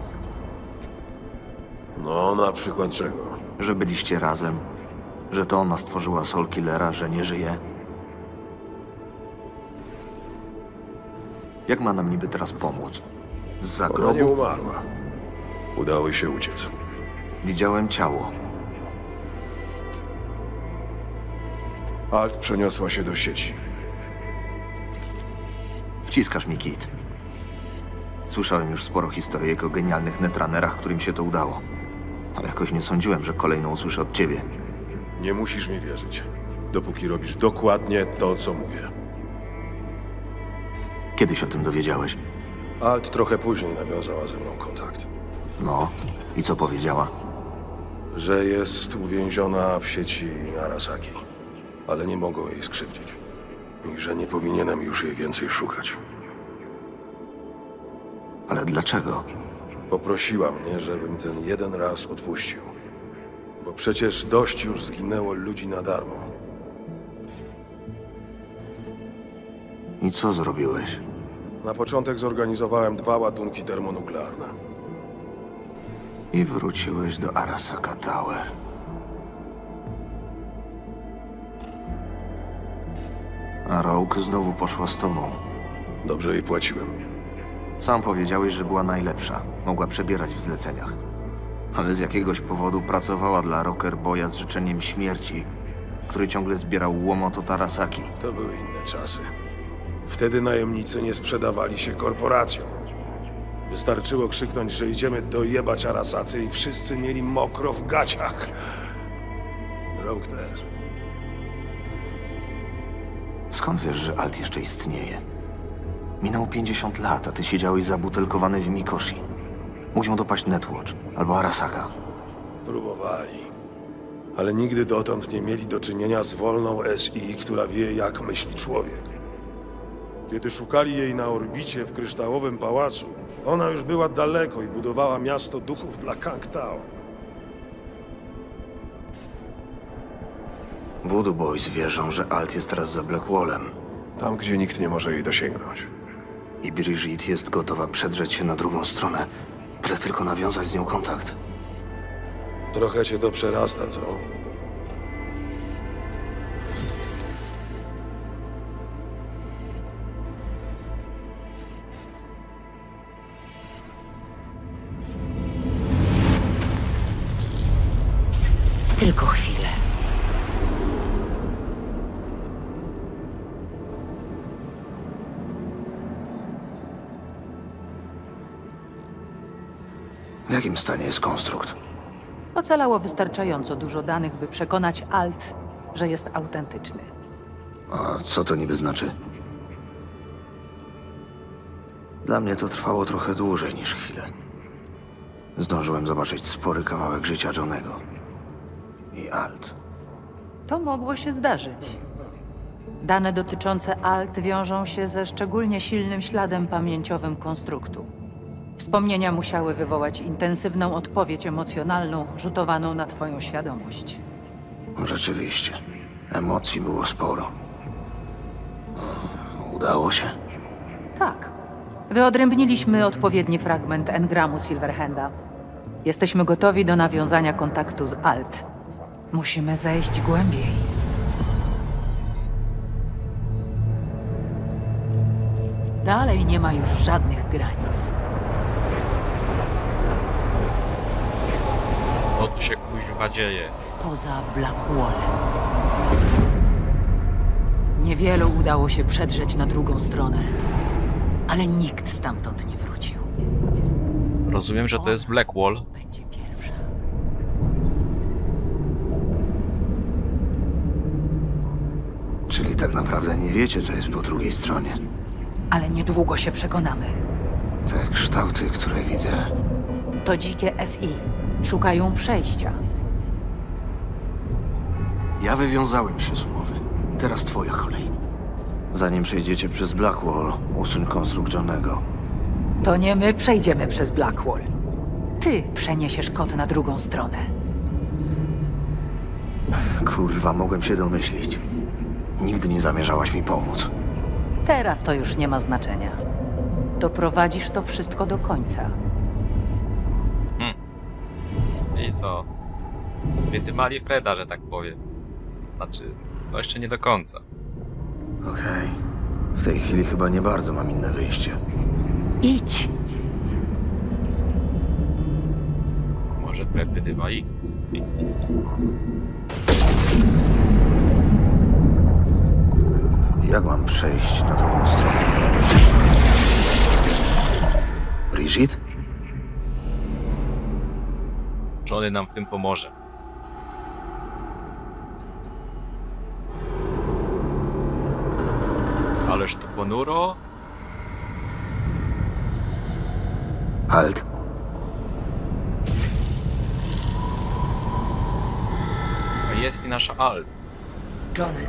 No, na przykład czego? Że byliście razem, że to ona stworzyła Soul Killera, że nie żyje. Jak ma nam niby teraz pomóc? Zza Ona nie grobu? umarła. Udało jej się uciec. Widziałem ciało. Alt przeniosła się do sieci. Wciskasz mi kit. Słyszałem już sporo historyjek o genialnych netranerach, którym się to udało. Ale jakoś nie sądziłem, że kolejną usłyszę od ciebie. Nie musisz mi wierzyć, dopóki robisz dokładnie to, co mówię. Kiedyś o tym dowiedziałeś? Alt trochę później nawiązała ze mną kontakt. No, i co powiedziała? Że jest uwięziona w sieci Arasaki, ale nie mogą jej skrzywdzić. I że nie powinienem już jej więcej szukać. Ale dlaczego? Poprosiła mnie, żebym ten jeden raz odpuścił. Bo przecież dość już zginęło ludzi na darmo. I co zrobiłeś? Na początek zorganizowałem dwa ładunki termonuklearne. I wróciłeś do Arasaka Tower. A Rogue znowu poszła z tobą. Dobrze jej płaciłem. Sam powiedziałeś, że była najlepsza. Mogła przebierać w zleceniach. Ale z jakiegoś powodu pracowała dla Rocker Boya z życzeniem śmierci, który ciągle zbierał łomot od Arasaki. To były inne czasy. Wtedy najemnicy nie sprzedawali się korporacjom. Wystarczyło krzyknąć, że idziemy dojebać Arasacy i wszyscy mieli mokro w gaciach. Rogue też. Skąd wiesz, że Alt jeszcze istnieje? Minęło pięćdziesiąt lat, a ty siedziałeś zabutelkowany w Mikoshi. Mówią dopaść Netwatch albo Arasaka. Próbowali. Ale nigdy dotąd nie mieli do czynienia z wolną S I, która wie, jak myśli człowiek. Kiedy szukali jej na orbicie w kryształowym pałacu, ona już była daleko i budowała miasto duchów dla Kang Tao. Voodoo Boys wierzą, że Alt jest teraz za Blackwallem. Tam, gdzie nikt nie może jej dosięgnąć. I Brigitte jest gotowa przedrzeć się na drugą stronę, byle tylko nawiązać z nią kontakt. Trochę cię to przerasta, co? Tylko chwilę. W jakim stanie jest konstrukt? Ocalało wystarczająco dużo danych, by przekonać Alt, że jest autentyczny. A co to niby znaczy? Dla mnie to trwało trochę dłużej niż chwilę. Zdążyłem zobaczyć spory kawałek życia Johnego. I Alt. To mogło się zdarzyć. Dane dotyczące Alt wiążą się ze szczególnie silnym śladem pamięciowym konstruktu. Wspomnienia musiały wywołać intensywną odpowiedź emocjonalną, rzutowaną na twoją świadomość. Rzeczywiście. Emocji było sporo. Udało się? Tak. Wyodrębniliśmy odpowiedni fragment engramu Silverhanda. Jesteśmy gotowi do nawiązania kontaktu z Alt. Musimy zejść głębiej. Dalej nie ma już żadnych granic. Co tu się kuźwa dzieje? Poza Blackwallem. Niewielu udało się przedrzeć na drugą stronę, ale nikt stamtąd nie wrócił. Rozumiem, że to jest Blackwall. Będzie pierwsza. Czyli tak naprawdę nie wiecie, co jest po drugiej stronie. ale niedługo się przekonamy. Te kształty, które widzę. To dzikie S I. Szukają przejścia. Ja wywiązałem się z umowy. Teraz twoja kolej. Zanim przejdziecie przez Blackwall, usuń konstrukt Johnego. To nie my przejdziemy przez Blackwall. Ty przeniesiesz kod na drugą stronę. Kurwa, mogłem się domyślić. Nigdy nie zamierzałaś mi pomóc. Teraz to już nie ma znaczenia. Doprowadzisz to wszystko do końca. Hmm. I co? Wydymali Freda, że tak powiem. Znaczy, no jeszcze nie do końca. Okej. Okay. W tej chwili chyba nie bardzo mam inne wyjście. Idź! Może Fred wydyma ich? Jak mam przejść na drugą stronę? Brigitte? Johnny nam w tym pomoże. Ależ to ponuro. Halt. A jest i nasza Alt. Johnny.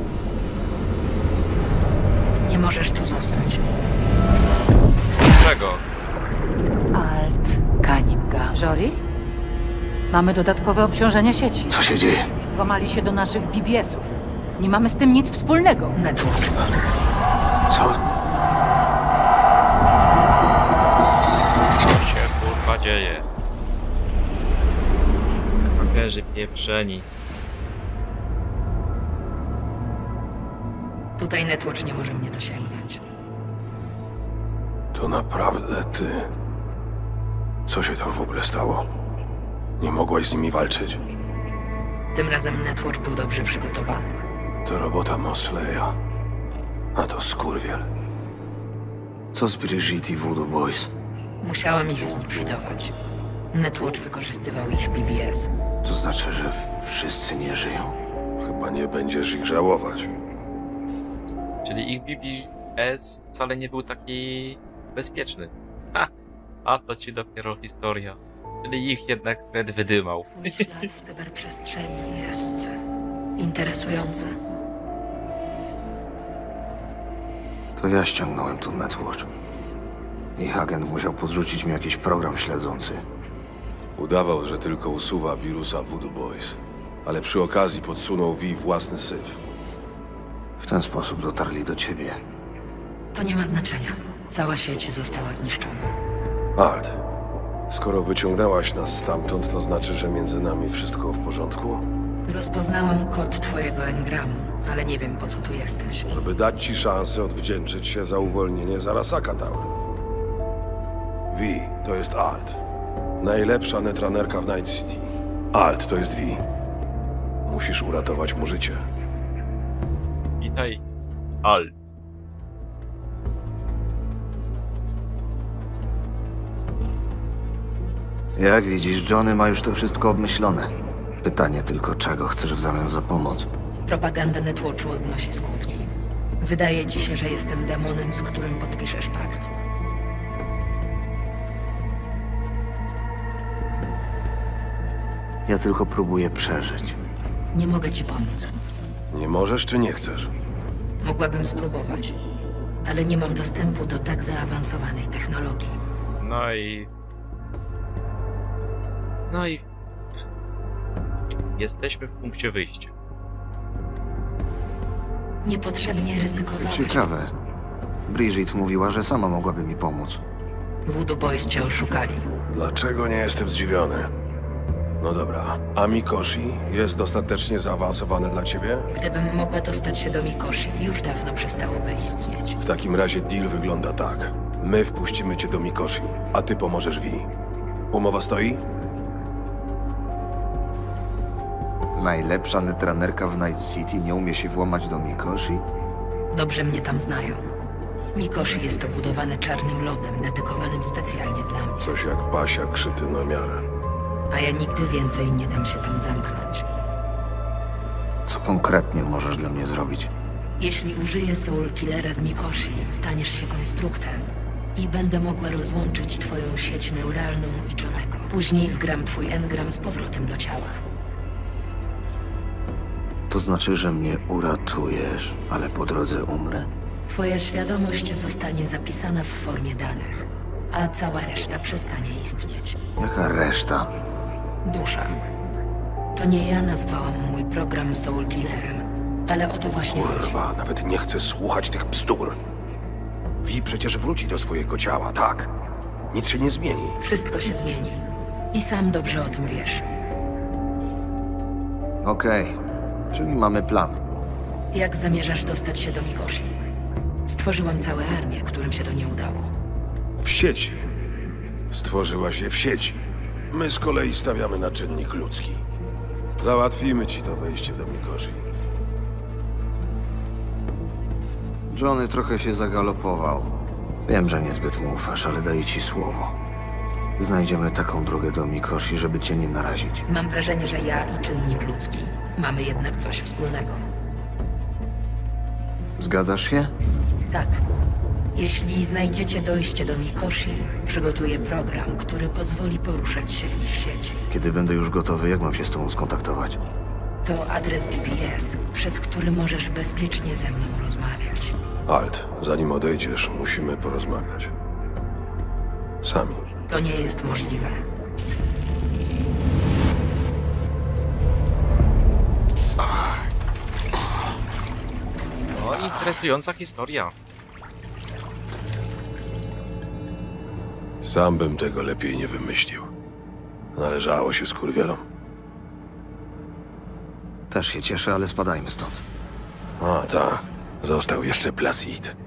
Nie możesz tu zostać. Czego? Alt Cunningham. Joris? Mamy dodatkowe obciążenia sieci. Co się dzieje? Włamali się do naszych B B S-ów. Nie mamy z tym nic wspólnego. Network. Co? Co się kurwa dzieje? Hakerzy pieprzeni. Tutaj Netwatch nie może mnie dosięgnąć. To naprawdę ty. Co się tam w ogóle stało? Nie mogłaś z nimi walczyć? Tym razem Netwatch był dobrze przygotowany. To robota Mosleya. A to skurwiel. Co z Brigitte i Voodoo Boys? Musiałem ich zlikwidować. Netwatch wykorzystywał ich B B S. To znaczy, że wszyscy nie żyją? Chyba nie będziesz ich żałować. Czyli ich B B S wcale nie był taki bezpieczny. Ha! A to ci dopiero historia. Czyli ich jednak Fred wydymał. Twój ślad w cyberprzestrzeni jest interesujący. To ja ściągnąłem tu Netwatch. Ich agent musiał podrzucić mi jakiś program śledzący. Udawał, że tylko usuwa wirusa Voodoo Boys, ale przy okazji podsunął V własny syf. W ten sposób dotarli do ciebie. To nie ma znaczenia. Cała sieć została zniszczona. Alt, skoro wyciągnęłaś nas stamtąd, to znaczy, że między nami wszystko w porządku? Rozpoznałam kod twojego engramu, ale nie wiem, po co tu jesteś. Żeby dać ci szansę odwdzięczyć się za uwolnienie z Arasaka Tower. V to jest Alt. Najlepsza netranerka w Night City. Alt to jest V. Musisz uratować mu życie. Witaj, Alt. Jak widzisz, Johnny ma już to wszystko obmyślone. Pytanie tylko, czego chcesz w zamian za pomoc? Propaganda Netwatchu odnosi skutki. Wydaje ci się, że jestem demonem, z którym podpiszesz pakt. Ja tylko próbuję przeżyć. Nie mogę ci pomóc. Nie możesz czy nie chcesz? Mogłabym spróbować, ale nie mam dostępu do tak zaawansowanej technologii. No i... No i... Jesteśmy w punkcie wyjścia. Niepotrzebnie ryzykowałeś. Ciekawe. Brigitte mówiła, że sama mogłaby mi pomóc. Voodoo Boys cię oszukali. Dlaczego nie jestem zdziwiony? No dobra, a Mikoshi jest dostatecznie zaawansowane dla ciebie? Gdybym mogła dostać się do Mikoshi, już dawno przestałoby istnieć. W takim razie deal wygląda tak. My wpuścimy cię do Mikoshi, a ty pomożesz V. Umowa stoi? Najlepsza netranerka w Night City nie umie się włamać do Mikoshi? Dobrze mnie tam znają. Mikoshi jest obudowane czarnym lodem, dedykowanym specjalnie dla mnie. Coś jak pasia krzyty na miarę. A ja nigdy więcej nie dam się tam zamknąć. Co konkretnie możesz dla mnie zrobić? Jeśli użyję Soul Killera z Mikoshi, staniesz się konstruktem i będę mogła rozłączyć twoją sieć neuralną i Johnego. Później wgram twój engram z powrotem do ciała. To znaczy, że mnie uratujesz, ale po drodze umrę? Twoja świadomość zostanie zapisana w formie danych, a cała reszta przestanie istnieć. Jaka reszta? Dusza. To nie ja nazwałam mój program Soul Killerem, ale o to właśnie chodzi. Kurwa, nawet nie chcę słuchać tych bzdur. Vi przecież wróci do swojego ciała, tak? Nic się nie zmieni. Wszystko się zmieni. I sam dobrze o tym wiesz. Okej, czyli mamy plan. Jak zamierzasz dostać się do Mikoshi? Stworzyłam całe armię, którym się to nie udało. W sieci. Stworzyła się w sieci. My z kolei stawiamy na czynnik ludzki. Załatwimy ci to wejście do Mikoshi. Johnny trochę się zagalopował. Wiem, że niezbyt mu ufasz, ale daję ci słowo. Znajdziemy taką drogę do Mikoshi, żeby cię nie narazić. Mam wrażenie, że ja i czynnik ludzki mamy jednak coś wspólnego. Zgadzasz się? Tak. Jeśli znajdziecie dojście do Mikoshi, przygotuję program, który pozwoli poruszać się w ich sieci. Kiedy będę już gotowy, jak mam się z tobą skontaktować? To adres B P S, przez który możesz bezpiecznie ze mną rozmawiać. Alt, zanim odejdziesz, musimy porozmawiać. Sami. To nie jest możliwe. No, interesująca historia. Sam bym tego lepiej nie wymyślił. Należało się skurwielom. Też się cieszę, ale spadajmy stąd. A, tak. Został jeszcze Placid.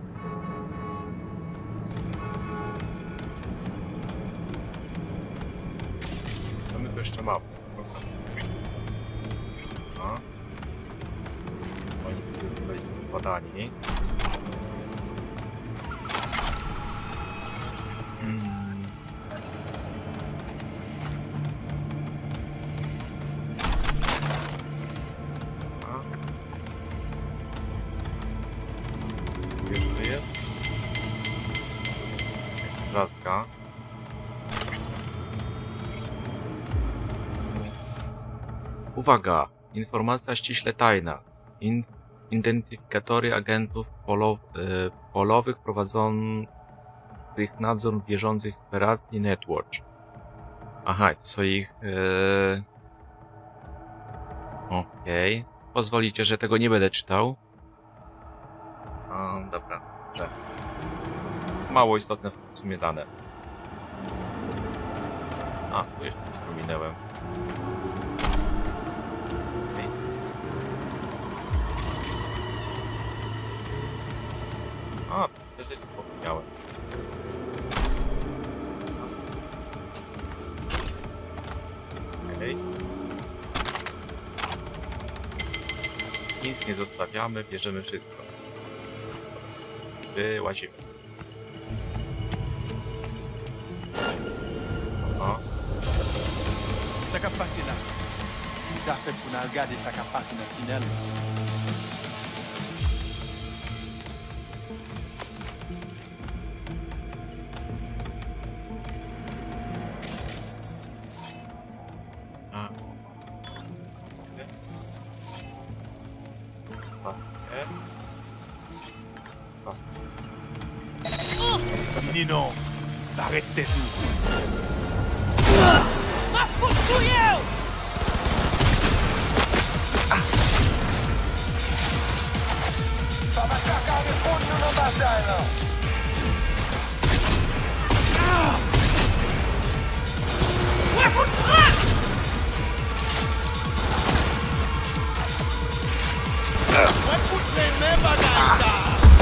Co my tu jeszcze mamy? No. Oni tu zostali składani. Hmm. Jeszcze jest. Gwiazdka. Uwaga! Informacja ściśle tajna. In identyfikatory agentów polo y polowych prowadzących nadzór bieżących operacji Netwatch. Aha, to są ich... Yy... Okej. Okay. Pozwolicie, że tego nie będę czytał. A, dobra. Tak. Mało istotne w sumie dane. A, tu jeszcze pominęłem. Okay. A, też jeszcze pominąłem. Okej. Nic nie zostawiamy, bierzemy wszystko. Wyłazimy. O. Ça qu'a passé là? T'as fait pour nous regarder ça qu'a passé dans le tunnel. Ah. Fini non. Arrête tes tout. Ma foutu eu! Tava cagado e ponto no batalha. Vai por trás! Vai por trás, bagaça!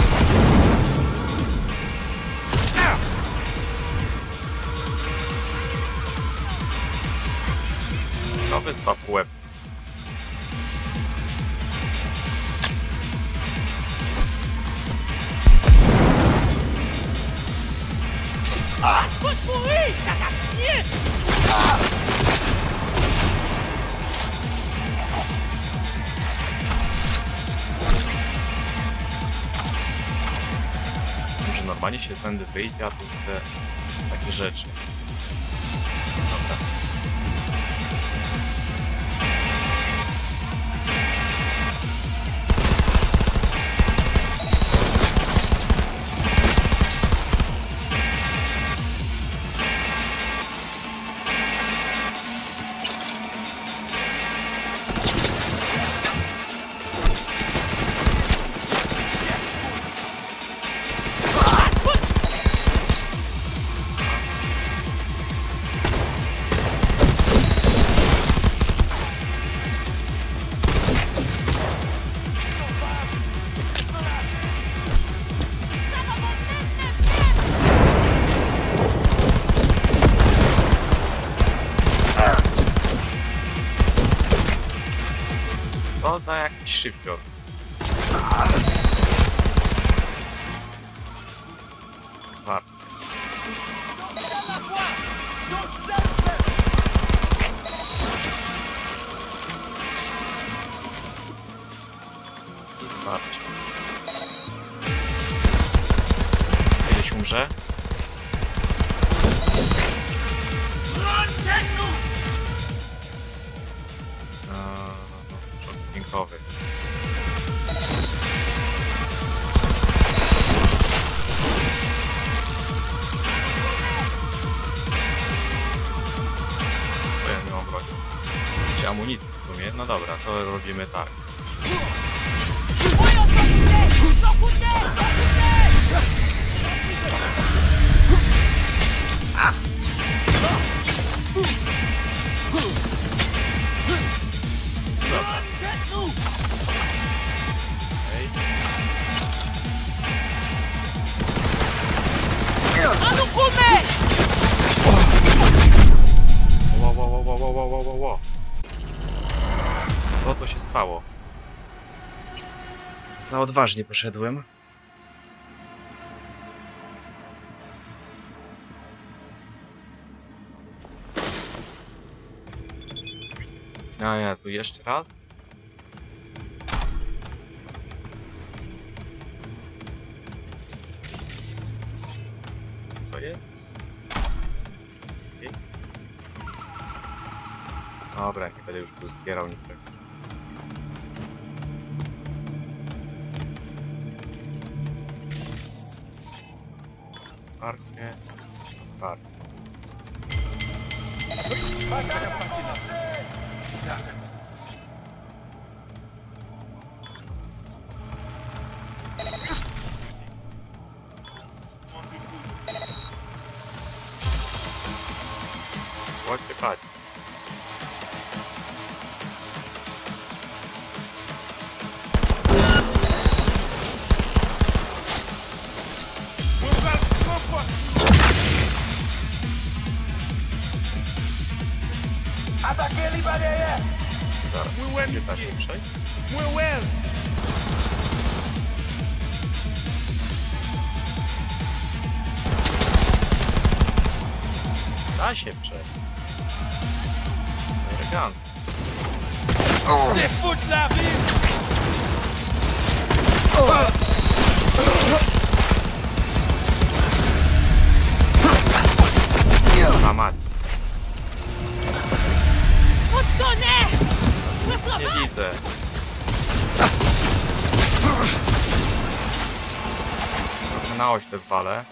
Nowy stop łeb. Ah! Podpourri! Ça t'a chier! że normalnie się tędy wyjdzie, a tu te takie rzeczy. Dobra. To da jakiś szybcior. Warto. I warto. Kiedyś umrze. Dźwiękowy. To ja nie mam broni. Czy amunicji w sumie? No dobra, to robimy tak. Wow, wow, wow, wow, wow, wow, wow, wow. Co to się stało? Za odważnie poszedłem. A ja tu jeszcze raz. Co jest? Okay. Dobra, nie będę już tu zbierał niczego. Parkie, parkie. Chodźcie pać. Zaraz, nie da się przejść. Da się przejść. Elegancko. Na mać. Nic nie widzę. Trochę na oś te wale.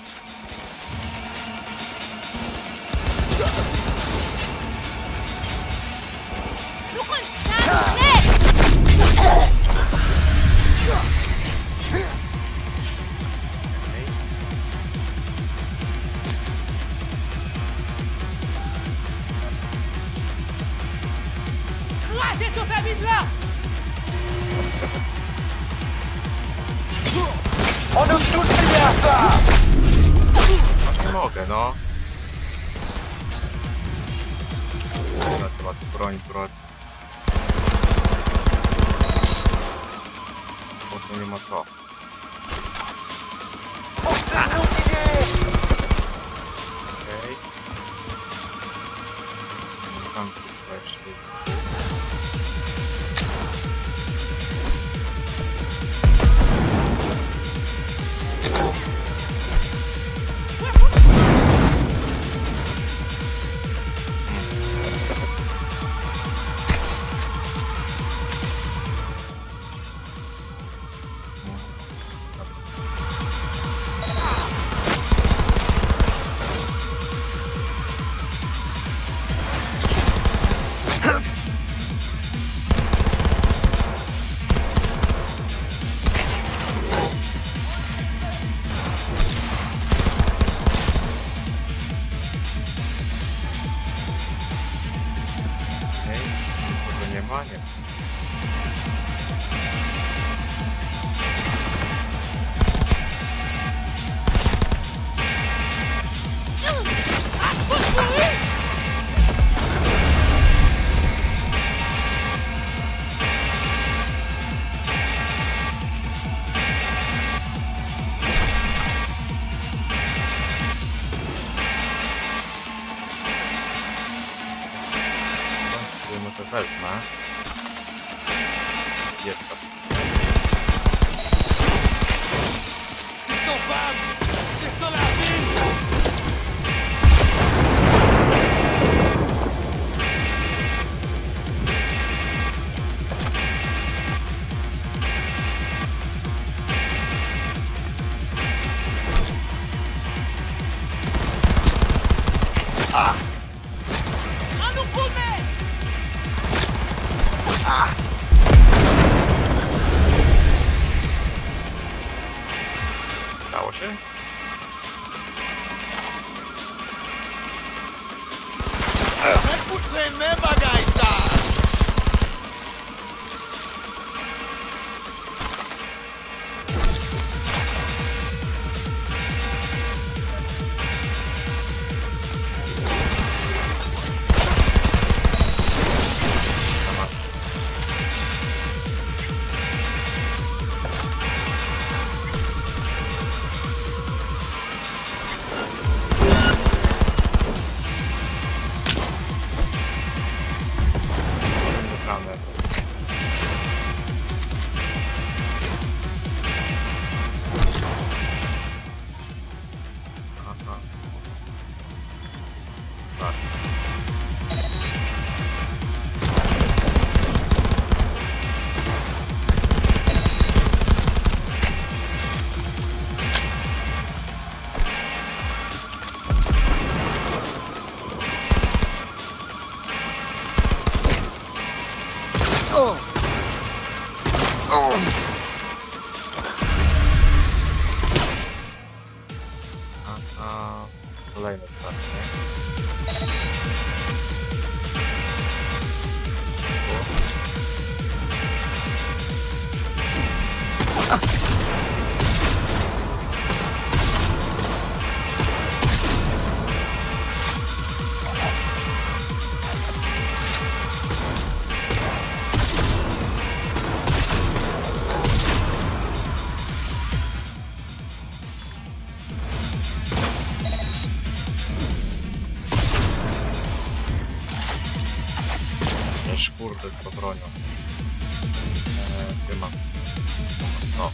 No nie mogę, no. Dobra, trzeba tu bronić, bronić. Bo tu nie ma co. Okej. Tam tu jeszcze. wezmę. Jest to. Ah! Hanno con me! Ah! Dało się? Remember, Geister! Kolejny starcie. Kurde, z tą bronią. Eee, gdzie mam? No.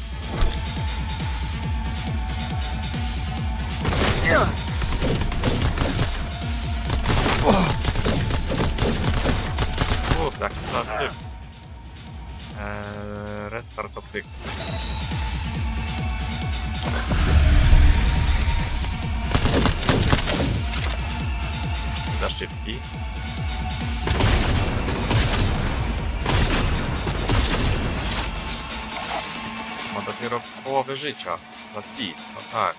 Kurde, jaki za typ. Eee, restart optyk. Za szybki. Ma dopiero połowę życia. Za C, no tak.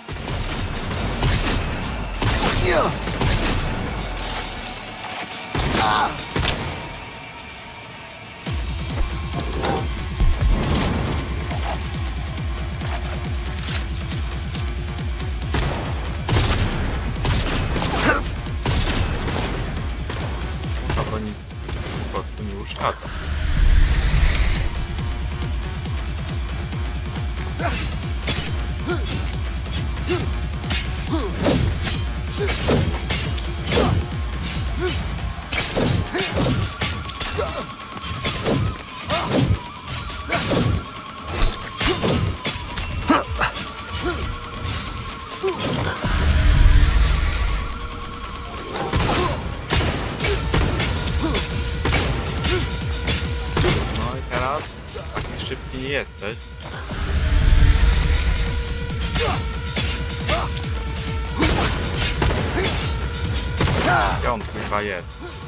Ta bronica po prostu nie uszkadza. No i teraz taki szybki nie jesteś. Gdzie on chyba jest?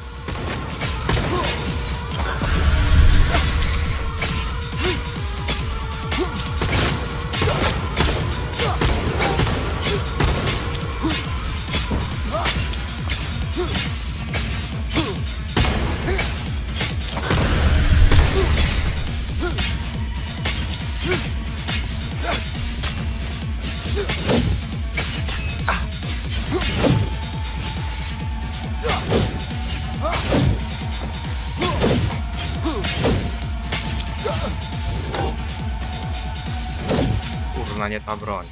Kurna, nie ta broń.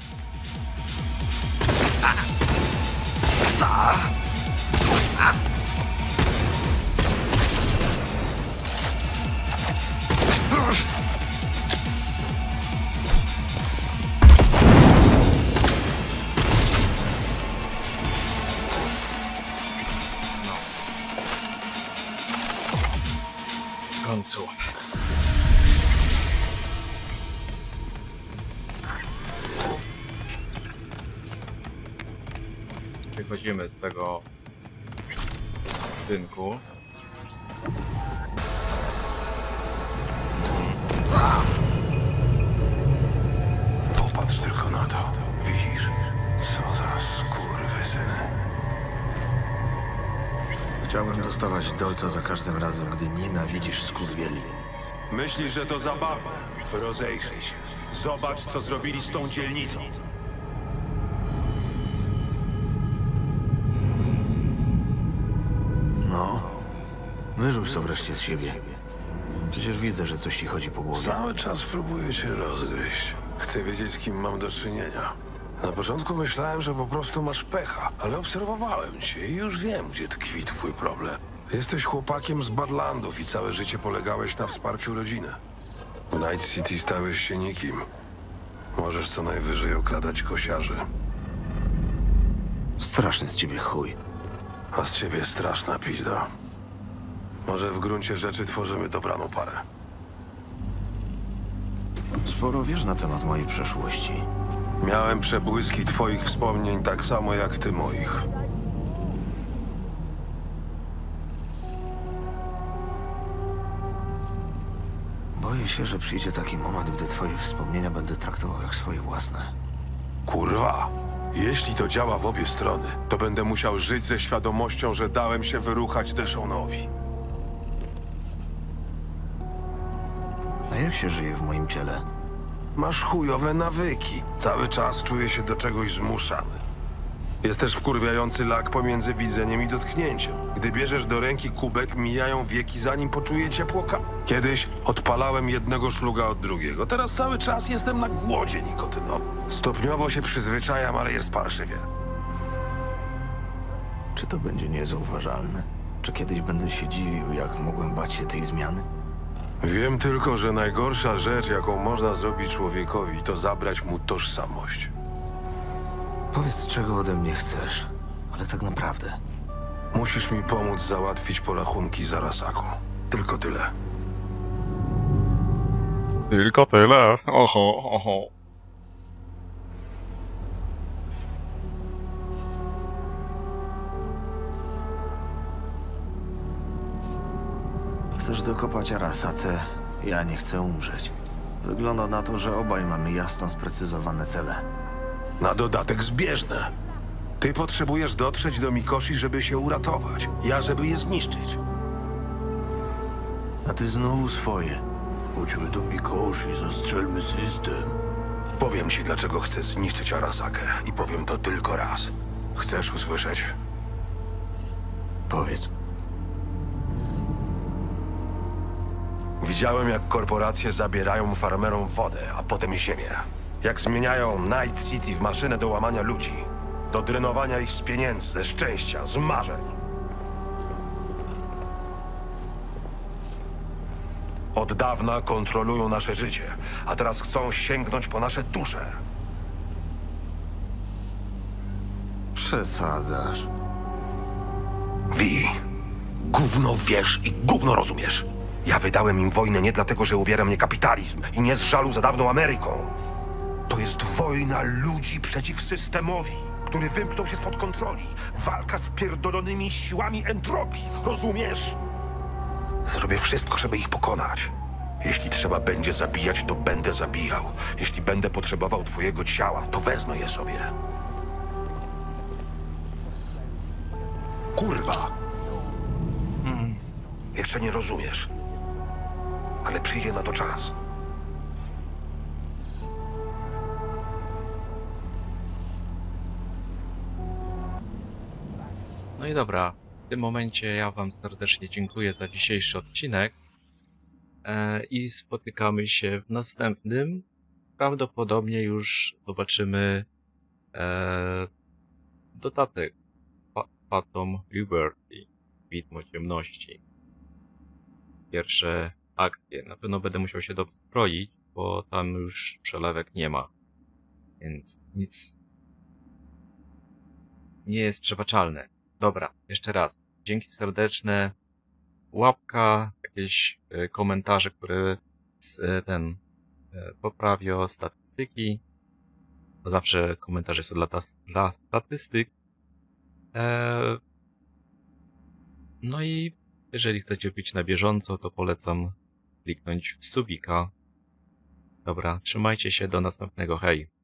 wychodzimy z tego budynku. Popatrz tylko na to. Widzisz? Co za skurwysyny. Chciałbym dostawać dolca za każdym razem, gdy nienawidzisz skurwieli. Myślisz, że to zabawne? Rozejrzyj się. Zobacz, co zrobili z tą dzielnicą. No, wyrzuć to wreszcie z siebie. Przecież widzę, że coś ci chodzi po głowie. Cały czas próbuję cię rozgryźć. Chcę wiedzieć, z kim mam do czynienia. Na początku myślałem, że po prostu masz pecha, ale obserwowałem cię i już wiem, gdzie tkwi twój problem. Jesteś chłopakiem z Badlandów i całe życie polegałeś na wsparciu rodziny. W Night City stałeś się nikim. Możesz co najwyżej okradać kosiarzy. Straszny z ciebie chuj. A z ciebie straszna pizda. Może w gruncie rzeczy tworzymy dobraną parę. Sporo wiesz na temat mojej przeszłości. Miałem przebłyski twoich wspomnień tak samo jak ty moich. Boję się, że przyjdzie taki moment, gdy twoje wspomnienia będę traktował jak swoje własne. Kurwa! Jeśli to działa w obie strony, to będę musiał żyć ze świadomością, że dałem się wyruchać Deshaonowi. A jak się żyje w moim ciele? Masz chujowe nawyki. Cały czas czuję się do czegoś zmuszany. Jest też wkurwiający lak pomiędzy widzeniem i dotknięciem. Gdy bierzesz do ręki kubek, mijają wieki, zanim poczuję ciepło ka... Kiedyś odpalałem jednego szluga od drugiego. Teraz cały czas jestem na głodzie nikotynowy. Stopniowo się przyzwyczajam, ale jest parszywie. Czy to będzie niezauważalne? Czy kiedyś będę się dziwił, jak mogłem bać się tej zmiany? Wiem tylko, że najgorsza rzecz, jaką można zrobić człowiekowi, to zabrać mu tożsamość. Powiedz, czego ode mnie chcesz, ale tak naprawdę. Musisz mi pomóc załatwić porachunki z Arasaką. Tylko tyle. Tylko tyle. Oho, oho. Chcesz dokopać Arasace? Ja nie chcę umrzeć. Wygląda na to, że obaj mamy jasno sprecyzowane cele. Na dodatek zbieżne. Ty potrzebujesz dotrzeć do Mikoshi, żeby się uratować. Ja, żeby je zniszczyć. A ty znowu swoje. Chodźmy do Mikoshi, zastrzelmy system. Powiem ci, dlaczego chcę zniszczyć Arasakę. I powiem to tylko raz. Chcesz usłyszeć? Powiedz. Widziałem, jak korporacje zabierają farmerom wodę, a potem ziemię. Jak zmieniają Night City w maszynę do łamania ludzi. Do drenowania ich z pieniędzy, ze szczęścia, z marzeń. Od dawna kontrolują nasze życie, a teraz chcą sięgnąć po nasze dusze. Przesadzasz. Wi, gówno wiesz i gówno rozumiesz. Ja wydałem im wojnę nie dlatego, że uwiera mnie kapitalizm i nie z żalu za dawną Ameryką. To jest wojna ludzi przeciw systemowi, który wymknął się spod kontroli. Walka z pierdolonymi siłami entropii, rozumiesz? Zrobię wszystko, żeby ich pokonać. Jeśli trzeba będzie zabijać, to będę zabijał. Jeśli będę potrzebował twojego ciała, to wezmę je sobie. Kurwa! Hmm. Jeszcze nie rozumiesz. Ale przyjdzie na to czas. No i dobra, w tym momencie ja wam serdecznie dziękuję za dzisiejszy odcinek e, i spotykamy się w następnym. Prawdopodobnie już zobaczymy e, dodatek Phantom Liberty, Widmo Ciemności. Pierwsze akcje. Na pewno będę musiał się dostroić, bo tam już przelewek nie ma. Więc nic nie jest przebaczalne. Dobra, jeszcze raz. Dzięki serdeczne. Łapka, jakieś y, komentarze, które y, ten y, poprawią statystyki. Bo zawsze komentarze są dla, dla statystyk. Eee, no i jeżeli chcecie być na bieżąco, to polecam kliknąć w subika. Dobra, trzymajcie się, do następnego, hej!